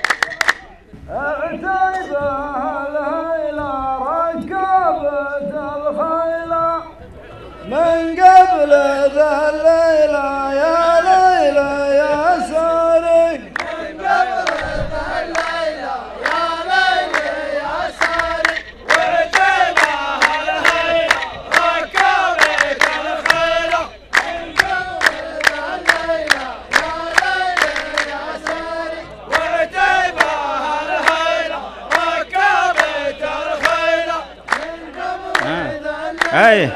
عتيبها الهيلة ركبت الخيلة من قبل ذا الليلة يا ليلى يا ساري من قبل ذا الليلة يا ليلى يا ساري وعتيبها الهيلة ركبت الخيل أي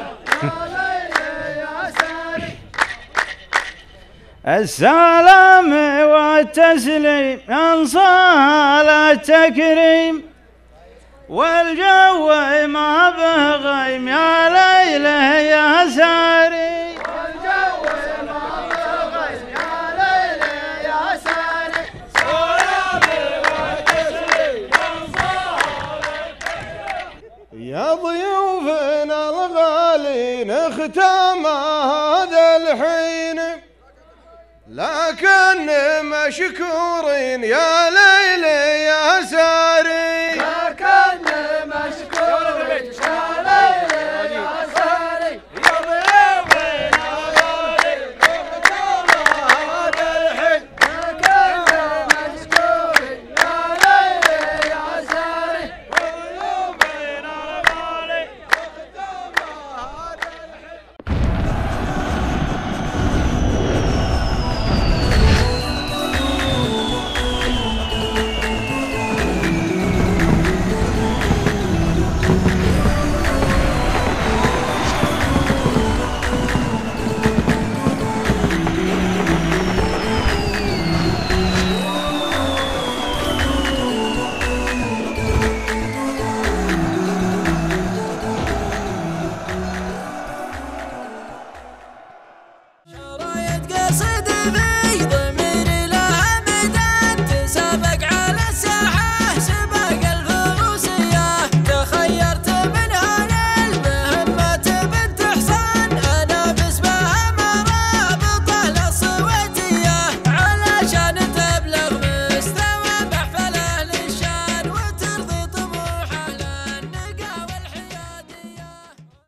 السلام والتسليم انصال التكريم والجو ما به غيم يا ليله يا ساري والجو ما به غيم يا ليله يا ساري سلامي والتسليم انصال التكريم يا ضيوفنا الغالين اختام هذا الحين لكن مشكورين يا ليلي يا ساري